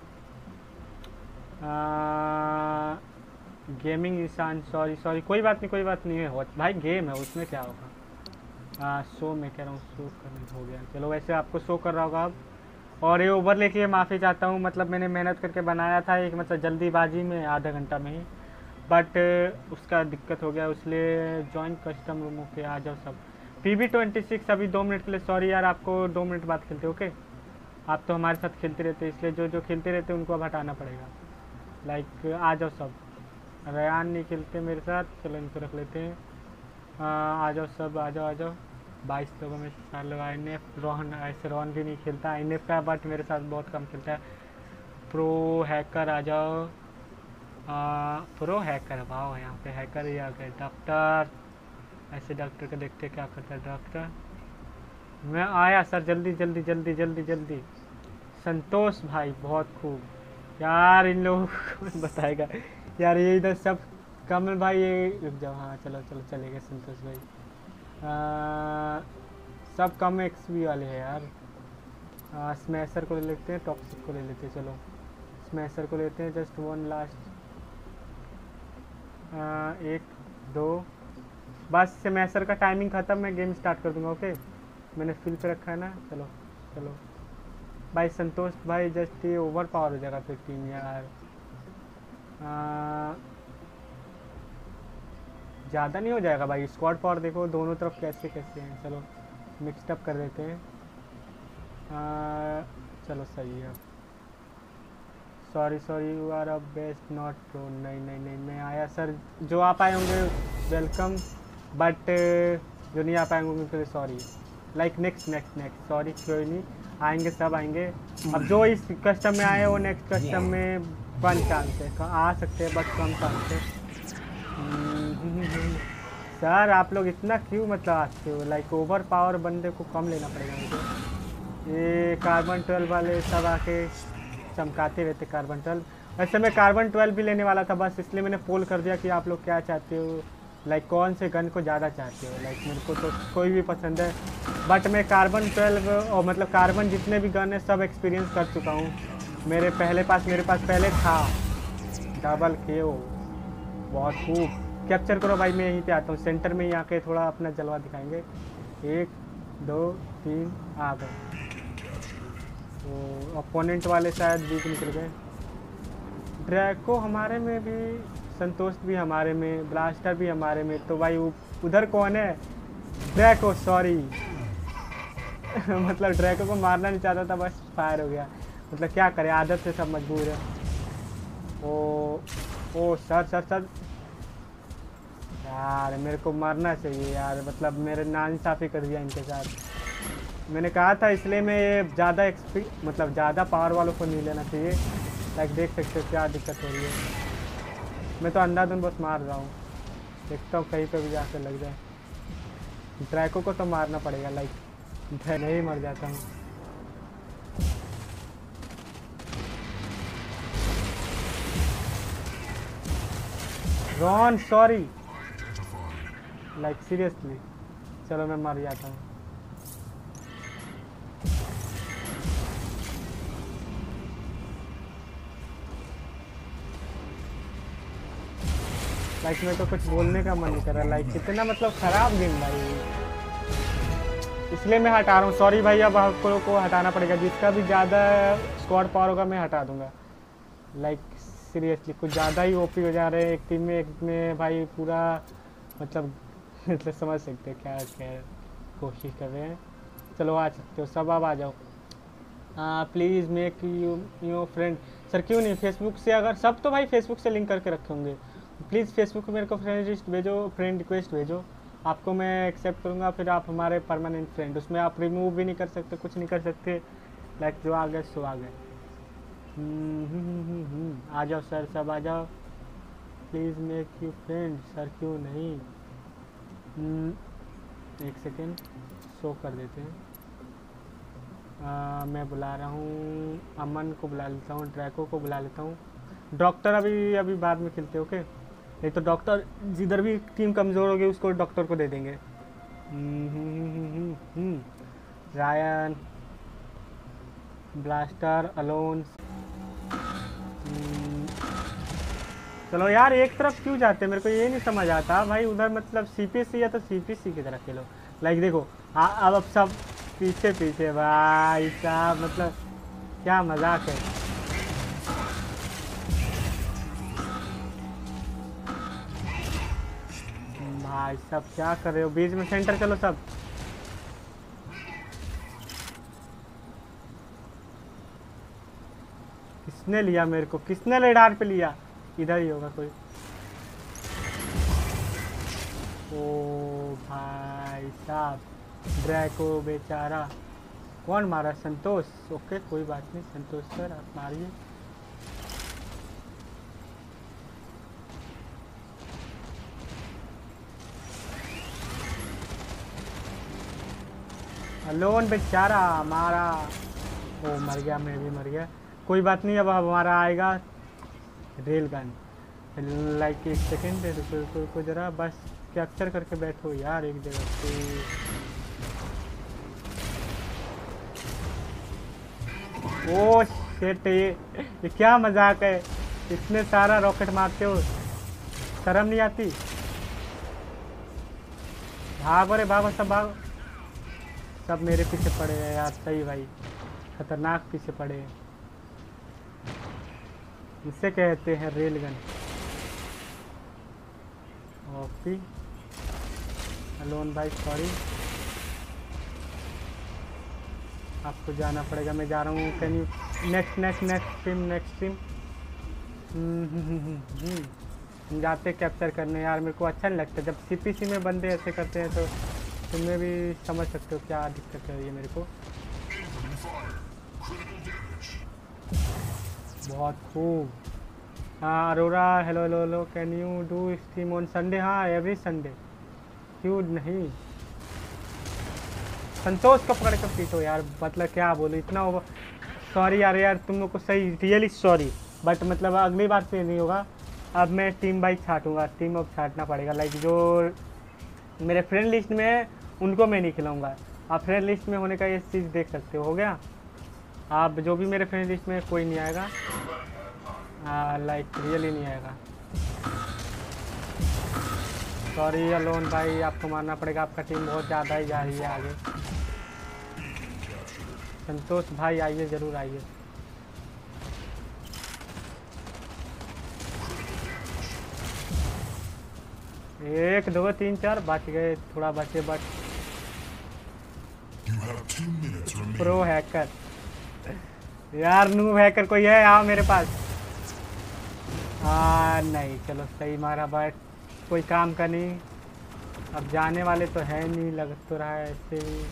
गेमिंग इंसान, सॉरी सॉरी, कोई बात नहीं कोई बात नहीं है भाई, गेम है उसमें क्या होगा। शो में कह रहा हूँ, शो करने हो गया। चलो वैसे आपको शो कर रहा होगा अब। और ये ओवर लेके माफ़ी चाहता हूँ, मतलब मैंने मेहनत करके बनाया था एक, मतलब जल्दीबाजी में आधा घंटा में ही, बट उसका दिक्कत हो गया, इसलिए जॉइन कस्टम रूम। के आ जाओ सब। PB26 अभी 2 मिनट के लिए, सॉरी यार, आपको 2 मिनट बाद खेलते। ओके, आप तो हमारे साथ खेलते रहते, इसलिए जो जो खेलते रहते उनको अब हटाना पड़ेगा। लाइक आ जाओ सब। रयान नहीं खेलते मेरे साथ, चलो इनको रख लेते हैं। आ जाओ सब, आ जाओ आ जाओ। 22 लोगों में 4 लोग। INF रोहन, ऐसे रोहन भी नहीं खेलता INF का, बट मेरे साथ बहुत कम खेलता है। प्रो हैकर आ जाओ। प्रो हैकर भाव है यहाँ पे, हैकर ही आ गए। डॉक्टर, ऐसे डॉक्टर को देखते क्या करता है डॉक्टर। मैं आया सर, जल्दी जल्दी जल्दी जल्दी जल्दी। संतोष भाई बहुत खूब यार, इन लोगों को कौन बताएगा यार, ये इधर सब कमल भाई, ये रुक जाओ। हाँ चलो चलो चलेगा संतोष भाई। सब कम XP वाले हैं यार। स्मैशर को ले लेते हैं, टॉक्सिक को ले लेते हैं। चलो स्मैशर को लेते हैं, जस्ट वन लास्ट। 1 2 बस। स्मैशर का टाइमिंग ख़त्म, मैं गेम स्टार्ट कर दूंगा। ओके, मैंने फिल पे रखा है ना। चलो चलो भाई। संतोष भाई जस्ट ये ओवर पावर हो जाएगा फिर टीम यार। ज़्यादा नहीं हो जाएगा भाई, स्क्वाड पावर देखो दोनों तरफ कैसे कैसे हैं। चलो मिक्सड अप कर देते हैं। चलो सही है। Sorry sorry, you are a best not pro. नहीं नहीं नहीं, मैं आया सर। जो आ पाए होंगे वेलकम, बट जो नहीं आ पाएंगे उनके लिए sorry. Like next next next, sorry कोई नहीं, आएंगे सब आएंगे। अब जो इस कस्टम में आए वो नेक्स्ट कस्टम में कम चांस है, आ सकते हैं बट कम चांस है। सर आप लोग इतना क्यों मतलब आते हो, लाइक ओवर पावर बंदे को कम लेना पड़ेगा मुझे। ये कार्बन 12 वाले सब आके चमकाते रहते कार्बन 12। वैसे मैं कार्बन 12 भी लेने वाला था, बस इसलिए मैंने पोल कर दिया कि आप लोग क्या चाहते हो, लाइक कौन से गन को ज़्यादा चाहते हो। लाइक मेरे को तो कोई भी पसंद है, बट मैं कार्बन 12 और मतलब कार्बन जितने भी गन है सब एक्सपीरियंस कर चुका हूँ। मेरे पास पहले था डबल KO, बहुत खूब। कैप्चर करो भाई, मैं यहीं पे आता हूँ, सेंटर में ही आके थोड़ा अपना जलवा दिखाएंगे। 1 2 3 आ गए। तो अपोनेंट वाले शायद वीक निकल गए। ड्रैको हमारे में भी, संतोष भी हमारे में, ब्लास्टर भी हमारे में। तो भाई उधर कौन है? ड्रैको, सॉरी मतलब ड्रैको को मारना नहीं चाहता था, बस फायर हो गया। मतलब क्या करें, आदत से सब मजबूर है। ओ सर सर सर यार, मेरे को मरना चाहिए यार, मतलब मेरे नाइंसाफ़ी कर दिया इनके साथ। मैंने कहा था इसलिए मैं ज़्यादा मतलब ज़्यादा पावर वालों को नहीं लेना चाहिए। लाइक देख सकते हो क्या दिक्कत हो रही है। मैं तो अंधाधुन बस मार रहा हूँ, देखता हूँ कहीं पे भी जाकर लग जाए। ड्रैको को तो मारना पड़ेगा, लाइक नहीं मर जाता हूँ। Ron sorry, like seriously. चलो मैं मर जाता हूँ। लाइक मेरे को कुछ बोलने का मन नहीं कर रहा, लाइक कितना मतलब ख़राब गेम भाई, इसलिए मैं हटा रहा हूँ। सॉरी भाई, अब आपको को हटाना पड़ेगा, जिसका भी ज़्यादा स्क्वाड पावर होगा मैं हटा दूँगा। लाइक सीरियसली कुछ ज़्यादा ही OP हो जा रहे हैं। एक में भाई पूरा मतलब मतलब समझ सकते हो क्या क्या कोशिश कर रहे हैं। चलो आ सकते हो सब, अब आ जाओ। Please make you friend. Sir क्यों नहीं, फेसबुक से अगर सब तो भाई फेसबुक से लिंक करके रखे होंगे, प्लीज़ फेसबुक पे मेरे को फ्रेंड लिस्ट भेजो, फ्रेंड रिक्वेस्ट भेजो, आपको मैं एक्सेप्ट करूँगा, फिर आप हमारे परमानेंट फ्रेंड। उसमें आप रिमूव भी नहीं कर सकते, कुछ नहीं कर सकते। लाइक जो आ गए सो आ गए। आ जाओ सर, सब आ जाओ। Please make you friend. Sir क्यों नहीं, एक सेकेंड शो कर देते हैं। मैं बुला रहा हूँ, अमन को बुला लेता हूँ, ड्रैको को बुला लेता हूँ। डॉक्टर अभी अभी बाद में खेलते, ओके? नहीं तो डॉक्टर जिधर भी टीम कमज़ोर होगी उसको डॉक्टर को दे देंगे। Ryan, blaster, alone. चलो यार, एक तरफ क्यों जाते हैं, मेरे को ये नहीं समझ आता भाई। उधर मतलब सीपीसी या तो सीपीसी की तरह खेलो। लाइक देखो, अब सब पीछे पीछे भाई साहब, मतलब क्या मजाक है भाई साहब। क्या कर रहे हो बीच में? सेंटर चलो सब। किसने लिया मेरे को? किसने रेडार पे लिया? इधर ही होगा कोई। ओ भाई साहब, ड्रैको बेचारा। कौन मारा? संतोष। ओके कोई बात नहीं, संतोष सर आप मारिए। अलोन बेचारा मारा। ओ मर गया, मैं भी मर गया। कोई बात नहीं, अब हमारा आएगा रेल गन। लाइक एक सेकेंड, रुको जरा, बस कैप्चर करके बैठो यार एक जगह पे। ओ शिट, ये क्या मजाक है? इतने सारा रॉकेट मारते हो, शर्म नहीं आती? भागो रे भागो, सब भागो। सब मेरे पीछे पड़े हैं यार, सही भाई, खतरनाक पीछे पड़े हैं। इसे कहते हैं रेलगन। ओपी अलोन भाई, सॉरी, आपको जाना पड़ेगा, मैं जा रहा हूँ। Can you next next next team, next team. हम जाते कैप्चर करने यार। मेरे को अच्छा नहीं लगता जब सीपीसी में बंदे ऐसे करते हैं, तो तुम्हें भी समझ सकते हो क्या दिक्कत है ये मेरे को। बहुत खूब। हाँ Arora, hello hello hello, can you do stream on Sunday? हाँ एवरी संडे, क्यों नहीं। संतोष को पकड़ कर पीटो यार, मतलब क्या बोलूँ इतना ओवर। सॉरी यार, यार तुम लोग को सही रियली सॉरी, बट मतलब अगली बार से नहीं होगा। अब मैं टीम बाई छाटूंगा, टीम अब छाटना पड़ेगा। लाइक जो मेरे फ्रेंड लिस्ट में है उनको मैं नहीं खिलाऊंगा। आप फ्रेंड लिस्ट में होने का ये चीज़ देख सकते हो गया। आप जो भी मेरे फ्रेंड लिस्ट में कोई नहीं आएगा, लाइक रियली नहीं आएगा। सॉरी अलोन भाई, आपको मानना पड़ेगा, आपका टीम बहुत ज़्यादा ही जा रही है आगे। संतोष भाई आइए, ज़रूर आइए। एक दो तीन चार बच गए, थोड़ा बचे बट। प्रो हैकर यार, नूब हैकर कोई है? आओ मेरे पास। नहीं, चलो सही मारा, बट कोई काम का नहीं। अब जाने वाले तो है नहीं, लग तो रहा है ऐसे ही।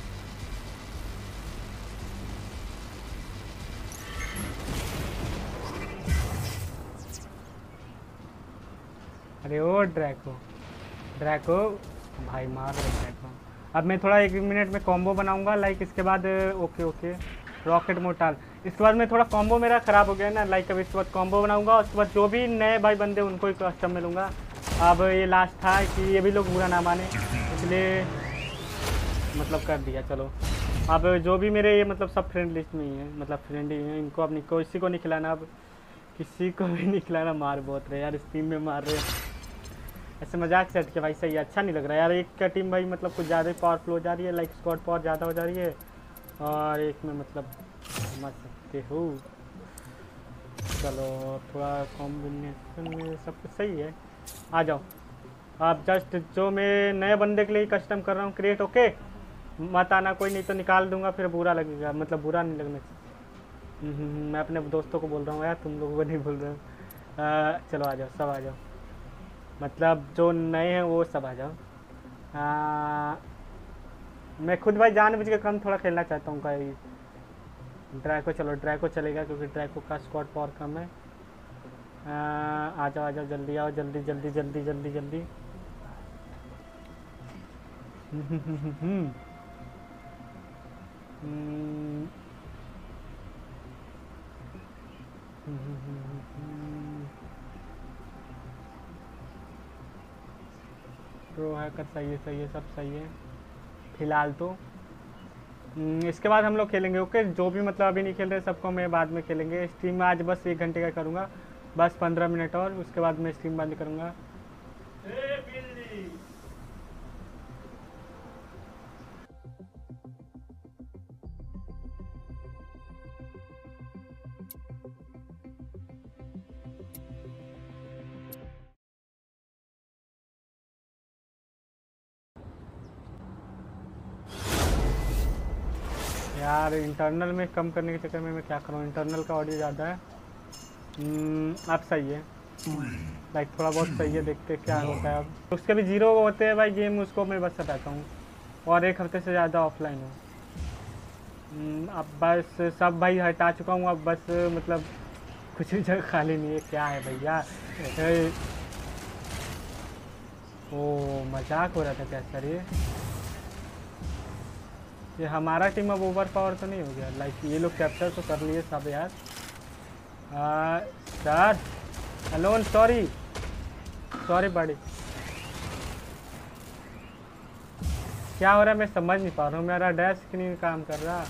अरे ओ ड्रैको, ड्रैको भाई मार रहे ड्रैको। अब मैं थोड़ा 1 मिनट में कॉम्बो बनाऊंगा, लाइक इसके बाद ओके ओके रॉकेट मोटाल। इसके बाद मैं थोड़ा कॉम्बो मेरा ख़राब हो गया ना, लाइक अब इसके बाद कॉम्बो बनाऊंगा। उसके बाद जो भी नए भाई बंदे उनको ही कस्टम में लूँगा। अब ये लास्ट था कि ये भी लोग बुरा ना माने, इसलिए मतलब कर दिया। चलो अब जो भी मेरे ये मतलब सब फ्रेंड लिस्ट में ही है, मतलब फ्रेंड ही हैं, इनको अपनी किसी को नहीं खिलाना। अब किसी को भी नहीं खिलाना। मार बहुत रहे यार, इस टीम में मार रहे ऐसे मजाक से हट के भाई, सही अच्छा नहीं लग रहा यार। एक का टीम भाई मतलब कुछ ज़्यादा ही पावरफुल हो जा रही है, लाइक स्क्वाड पावर ज़्यादा हो जा रही है, और एक में मतलब समझ सकते हो। चलो थोड़ा कॉम्बिनेशन में सब कुछ सही है। आ जाओ आप, जस्ट जो मैं नए बंदे के लिए कस्टम कर रहा हूँ क्रिएट, ओके? मत आना कोई, नहीं तो निकाल दूंगा, फिर बुरा लगेगा, मतलब बुरा नहीं लगना चाहिए। मैं अपने दोस्तों को बोल रहा हूँ यार, तुम लोगों को नहीं बोल रहा हूँ। चलो आ जाओ, सब आ जाओ, मतलब जो नए हैं वो सब आ जाओ। मैं खुद भाई जानबूझ के कम थोड़ा खेलना चाहता हूँ भाई। ड्रैको, चलो ड्रैको चलेगा क्योंकि ड्रैको का स्क्वाड पावर कम है। आ जाओ जल्दी आओ, जल्दी जल्दी जल्दी जल्दी जल्दी। प्रो हैकर सही है, सब सही है फिलहाल तो। इसके बाद हम लोग खेलेंगे। ओके, जो भी मतलब अभी नहीं खेल रहे सबको मैं बाद में खेलेंगे। स्ट्रीम में आज बस 1 घंटे का करूँगा, बस 15 मिनट और, उसके बाद मैं स्ट्रीम बंद करूँगा। यार इंटरनल में कम करने के चक्कर में मैं क्या करूँ, इंटरनल का ऑडियो ज़्यादा है। अब सही है, लाइक थोड़ा बहुत सही है, देखते क्या होता है। अब उसके भी 0 होते हैं भाई गेम, उसको मैं बस बताता हूँ। और 1 हफ्ते से ज़्यादा ऑफलाइन हूँ। अब बस सब भाई हटा चुका हूँ, अब बस मतलब कुछ भी जगह खाली नहीं है। क्या है भैया, ओ मजाक हो रहा था क्या सर? ये हमारा टीम अब ओवर पावर तो नहीं हो गया? लाइक ये लोग कैप्चर तो कर लिए सब यार। सर अलोन, सॉरी बड़ी। क्या हो रहा है मैं समझ नहीं पा रहा हूँ, मेरा डैश क्यों नहीं काम कर रहा।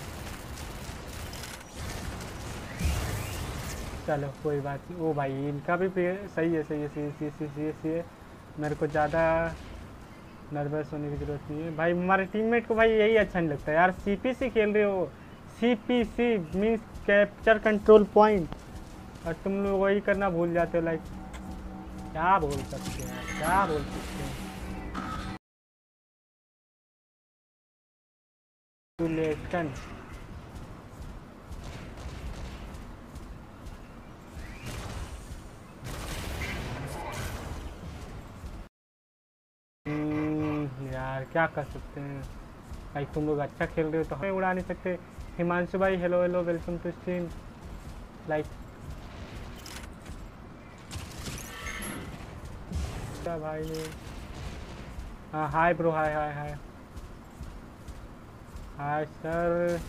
चलो कोई बात नहीं। ओ भाई इनका भी सही है। मेरे को ज़्यादा नर्वस होने की ज़रूरत नहीं है भाई। हमारे टीममेट को भाई यही अच्छा नहीं लगता यार, सीपीसी खेल रहे हो। CPC means capture control point, और तुम लोग वही करना भूल जाते हो। लाइक क्या बोल सकते हैं, क्या बोल सकते हैं। लेटन यार क्या कर सकते हैं भाई, तुम लोग अच्छा खेल रहे हो तो हमें उड़ा नहीं सकते। हिमांशु भाई hello welcome to stream. Like क्या भाई ने, हाँ हाय ब्रो, हाय सर।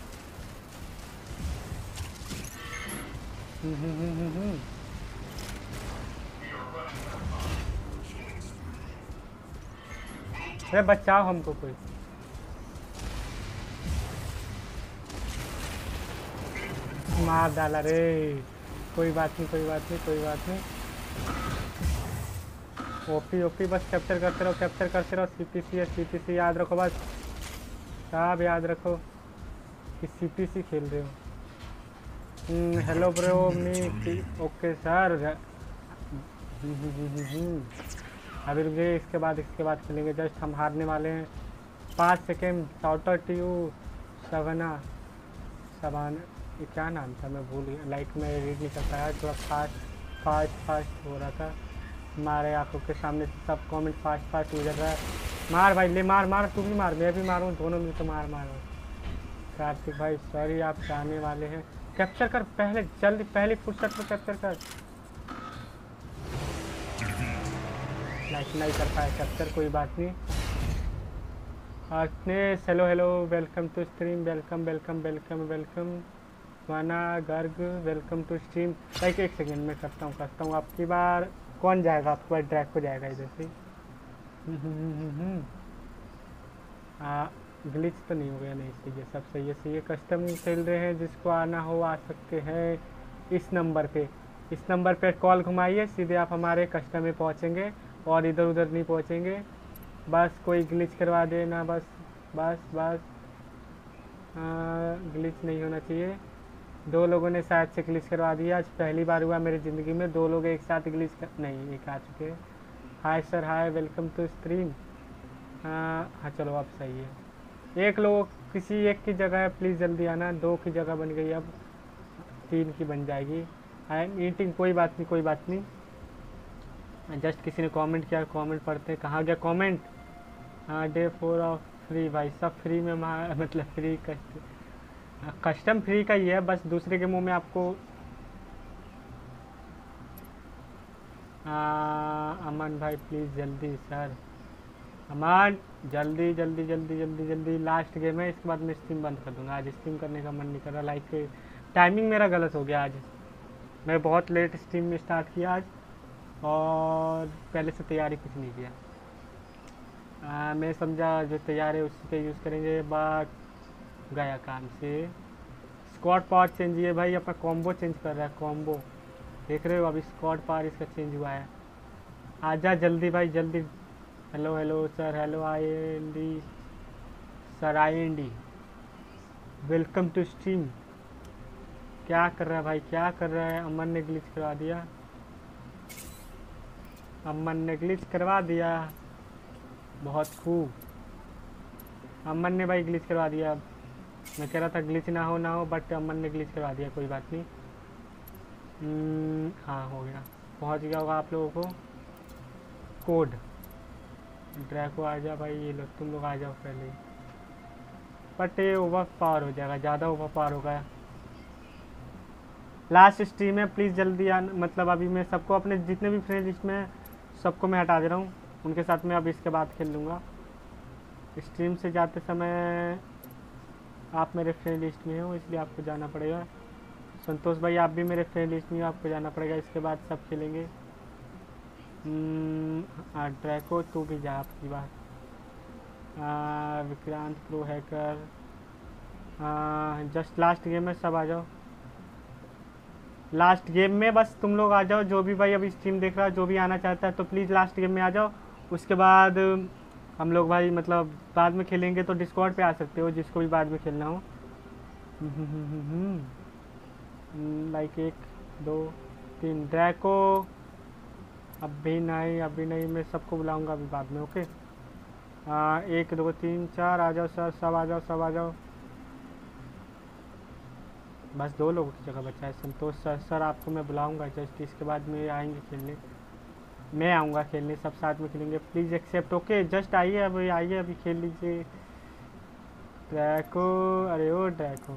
अरे बचाओ हमको कोई। मार डाला रे। कोई बात नहीं। ओपी बस कैप्चर करते रहो। सीपीसी याद रखो बस, सब याद रखो कि सीपीसी खेल रहे हो। Hello bro me. Okay sir. अभी रुकिए, इसके बाद खेलेंगे। जस्ट हम हारने वाले हैं। 5 सेकेंड। शॉर्टर टू सवाना, ये क्या नाम था मैं भूल गया। लाइक मैं रीड नहीं कर पाया, थोड़ा फास्ट हो रहा था। हमारे आंखों के सामने सब कमेंट फास्ट गुजर रहा है। मार भाई, ले मार, तू भी मार, मैं भी मारूँ, दोनों मिल तो मार। कार्तिक भाई सॉरी, आप जाने वाले हैं। कैप्चर कर पहले, जल्दी पहली फुर्सत में कैप्चर कर। लाइक नहीं कर पाया कैप्चर, कोई बात नहीं। Agnesh hello welcome to stream. Welcome वाना Garg welcome to stream. Like 1 second में करता हूँ। आपकी बार कौन जाएगा? आपकी बार ड्रैग को जाएगा इधर से। ग्लिच तो नहीं हो गया? नहीं सही है, सब सही है। कस्टम खेल रहे हैं, जिसको आना हो आ सकते हैं इस नंबर पे कॉल घुमाइए, सीधे आप हमारे कस्टम में पहुँचेंगे और इधर उधर नहीं पहुँचेंगे। बस कोई ग्लिच करवा देना, बस ग्लिच नहीं होना चाहिए। 2 लोगों ने शायद से ग्लिच करवा दिया। आज पहली बार हुआ मेरी ज़िंदगी में 2 लोग एक साथ ग्लिच नहीं, एक आ चुके हैं। Hi sir, hi welcome to stream. हाँ चलो अब सही है। एक लोग किसी एक की जगह है, प्लीज़ जल्दी आना। 2 की जगह बन गई, अब 3 की बन जाएगी। I am eating. कोई बात नहीं। जस्ट किसी ने कमेंट किया, कमेंट पढ़ते हैं। कहाँ गया कमेंट? Day 4 of free. भाई सब फ्री में, मतलब फ्री कस्टम फ्री का ही है, बस दूसरे के मुंह में आपको। अमन भाई प्लीज़ जल्दी सर, अमन जल्दी। लास्ट गेम है, इसके बाद मैं स्ट्रीम बंद कर दूंगा। आज स्ट्रीम करने का मन नहीं कर रहा। लाइक टाइमिंग मेरा गलत हो गया आज। मैं बहुत लेट स्ट्रीम में स्टार्ट किया आज, और पहले से तैयारी कुछ नहीं किया। मैं समझा जो तैयार है उसी पे यूज़ करेंगे, बट गया काम से। स्क्वाड पावर चेंज है भाई, अपना कॉम्बो चेंज कर रहा है, कॉम्बो देख रहे हो, अभी स्क्वाड पावर इसका चेंज हुआ है। आजा जल्दी भाई जल्दी। Hello hello sir, hello I N D sir, I N D, welcome to stream. क्या कर रहा है भाई, क्या कर रहा है? अमन ने ग्लिच करवा दिया, अमन ने ग्लिच करवा दिया, बहुत खूब। अमन ने भाई ग्लिच करवा दिया। मैं कह रहा था ग्लिच ना हो, बट अमन ने ग्लिच करवा दिया, कोई बात नहीं। हाँ हो गया, पहुंच गया होगा आप लोगों को कोड। ड्रैको आ जा भाई, ये लो तुम लोग आ जाओ पहले ही, बट ये ओवर पावर हो जाएगा, ज़्यादा ओवर पावर होगा। लास्ट स्ट्रीम है, प्लीज़ जल्दी आना। मतलब अभी मैं सबको, अपने जितने भी फ्रेंड लिस्ट में सबको मैं हटा दे रहा हूँ, उनके साथ मैं अब इसके बाद खेल लूँगा। स्ट्रीम से जाते समय आप मेरे फ्रेंड लिस्ट में हो, इसलिए आपको जाना पड़ेगा। संतोष भाई आप भी मेरे फ्रेंड लिस्ट में हो, आपको जाना पड़ेगा, इसके बाद सब खेलेंगे। ड्रैको तू भी जा, आपकी बात। Vikrant pro hacker, just last game में सब आ जाओ, लास्ट गेम में बस तुम लोग आ जाओ। जो भी भाई अभी स्ट्रीम देख रहा है, जो भी आना चाहता है तो प्लीज़ लास्ट गेम में आ जाओ। उसके बाद हम लोग भाई मतलब बाद में खेलेंगे, तो डिस्कॉर्ड पे आ सकते हो जिसको भी बाद में खेलना हो। लाइक 1 2 3 ड्रैको, अभी नहीं, मैं सबको बुलाऊंगा अभी बाद में, ओके। 1 2 3 4 आ जाओ सर, सब आ जाओ, सब आ जाओ। बस 2 लोगों की जगह बचा है। संतोष सर, सर आपको मैं बुलाऊंगा जस्ट, इसके बाद में आएंगे खेलने, मैं आऊँगा खेलने, सब साथ में खेलेंगे, प्लीज़ एक्सेप्ट, ओके। जस्ट आइए, अभी आइए, अभी खेल लीजिए। ड्रैको, अरे ओ ड्रैको,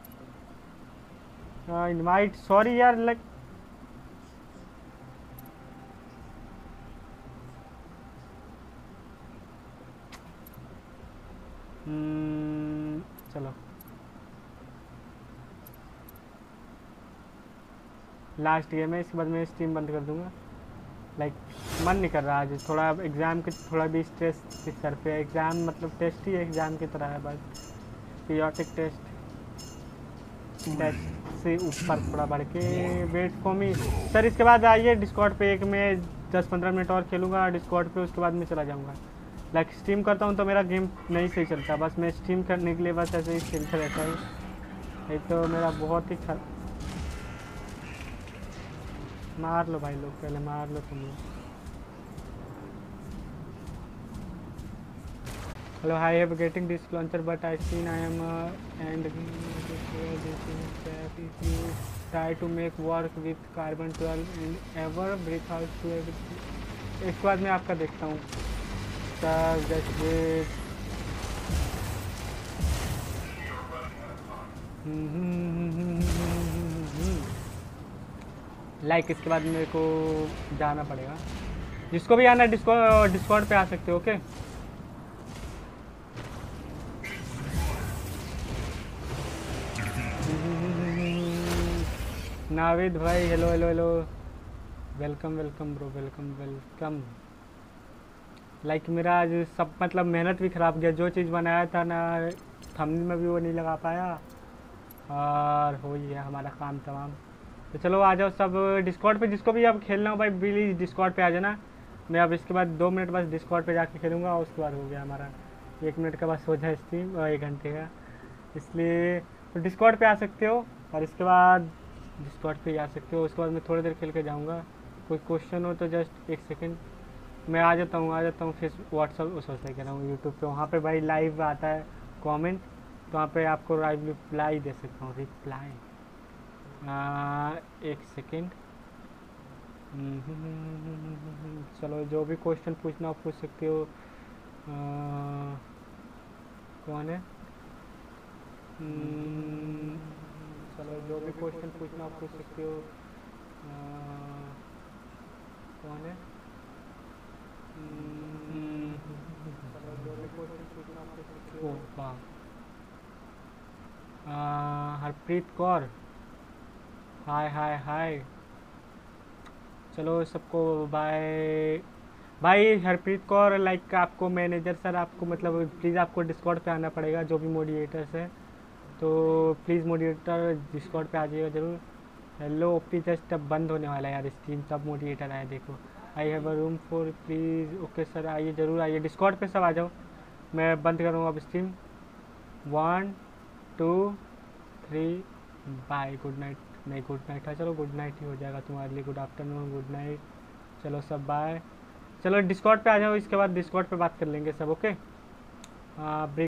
इनवाइट, सॉरी यार, लाइक चलो लास्ट गेम है, इसके बाद मैं स्ट्रीम बंद कर दूंगा। लाइक मन नहीं कर रहा आज, थोड़ा एग्ज़ाम के, थोड़ा भी स्ट्रेस इस सर पे। एग्ज़ाम मतलब टेस्ट ही एग्ज़ाम की तरह है, बस पीरियोडिक टेस्ट से ऊपर थोड़ा बढ़ के। वेट फॉर मी सर, इसके बाद आइए डिस्कॉर्ड पे, एक मैं 10-15 मिनट और खेलूँगा डिस्कॉर्ड पे, उसके बाद मैं चला जाऊँगा। लाइक स्ट्रीम करता हूँ तो मेरा गेम नहीं सही चलता, बस मैं स्ट्रीम करने के लिए बस ऐसे ही खेलता रहता हूँ। ये तो मेरा बहुत ही मार लो भाई लोग, पहले मार लो तुम लोग। Hello, I have getting this launcher but I seen I am and try to make work with carbon 12 and ever break out to everything. इसके बाद मैं आपका देखता हूँ सर, जस्ट वेट। लाइक इसके बाद मेरे को जाना पड़ेगा। जिसको भी आना है डिस्कॉर्ड पे आ सकते हो, ओके। नाविद भाई, hello hello hello, welcome welcome bro, welcome welcome. Like मेरा आज सब मतलब मेहनत भी ख़राब गया, जो चीज़ बनाया था ना थंबनेल में भी वो नहीं लगा पाया, और हो ही गया हमारा काम तमाम। तो चलो आ जाओ सब डिस्कॉर्ड पे, जिसको भी अब खेलना हो भाई प्लीज़ डिस्कॉर्ड पे आ जाना। मैं अब इसके बाद 2 मिनट बस डिस्कॉर्ड पे जाके खेलूँगा, और उसके बाद हो गया हमारा 1 मिनट का बस हो जाए स्ट्रीम, और 1 घंटे का, इसलिए तो डिस्कॉर्ड पे आ सकते हो। और इसके बाद डिस्कॉर्ड पे आ सकते हो, उसके बाद मैं थोड़ी देर खेल के जाऊँगा। कोई क्वेश्चन हो तो जस्ट 1 सेकेंड, मैं आ जाता हूँ। फिर व्हाट्सअप उस वक्त कह रहा हूँ यूट्यूब पे, वहाँ पे भाई लाइव आता है कमेंट, तो वहाँ पे आपको लाइव रिप्लाई दे सकता हूँ, रिप्लाई। 1 सेकेंड। चलो जो भी क्वेश्चन पूछना हो पूछ सकते हो। कौन है? चलो जो भी क्वेश्चन पूछना हो पूछ सकते हो। कौन है? चलो जो भी क्वेश्चन पूछना हो पूछ सकते हो। वाह, हरप्रीत कौर, हाय हाय हाय। चलो सबको बाय। भाई हरप्रीत कौर लाइक आपको मैनेजर सर आपको मतलब प्लीज़ आपको डिस्कॉर्ड पे आना पड़ेगा, जो भी मोडिएटर्स है तो प्लीज़ मोडिएटर डिस्कॉर्ड पे आ जाइएगा ज़रूर। हेलो ओपी जस्ट अब बंद होने वाला है यार स्ट्रीम, तब मोडिएटर आया देखो। I have a room for please. Okay sir आइए ज़रूर आइए, डिस्कॉर्ड पे सब आ जाओ। मैं बंद करूँगा अब स्ट्रीम। 1 2 3 बाय। Good night. नहीं गुड नाइट है, चलो गुड नाइट ही हो जाएगा तुम्हारे लिए। Good afternoon, good night. चलो सब बाय। चलो डिस्कॉर्ड पे आ जाओ, इसके बाद डिस्कॉर्ड पे बात कर लेंगे सब। ओके। हाँ।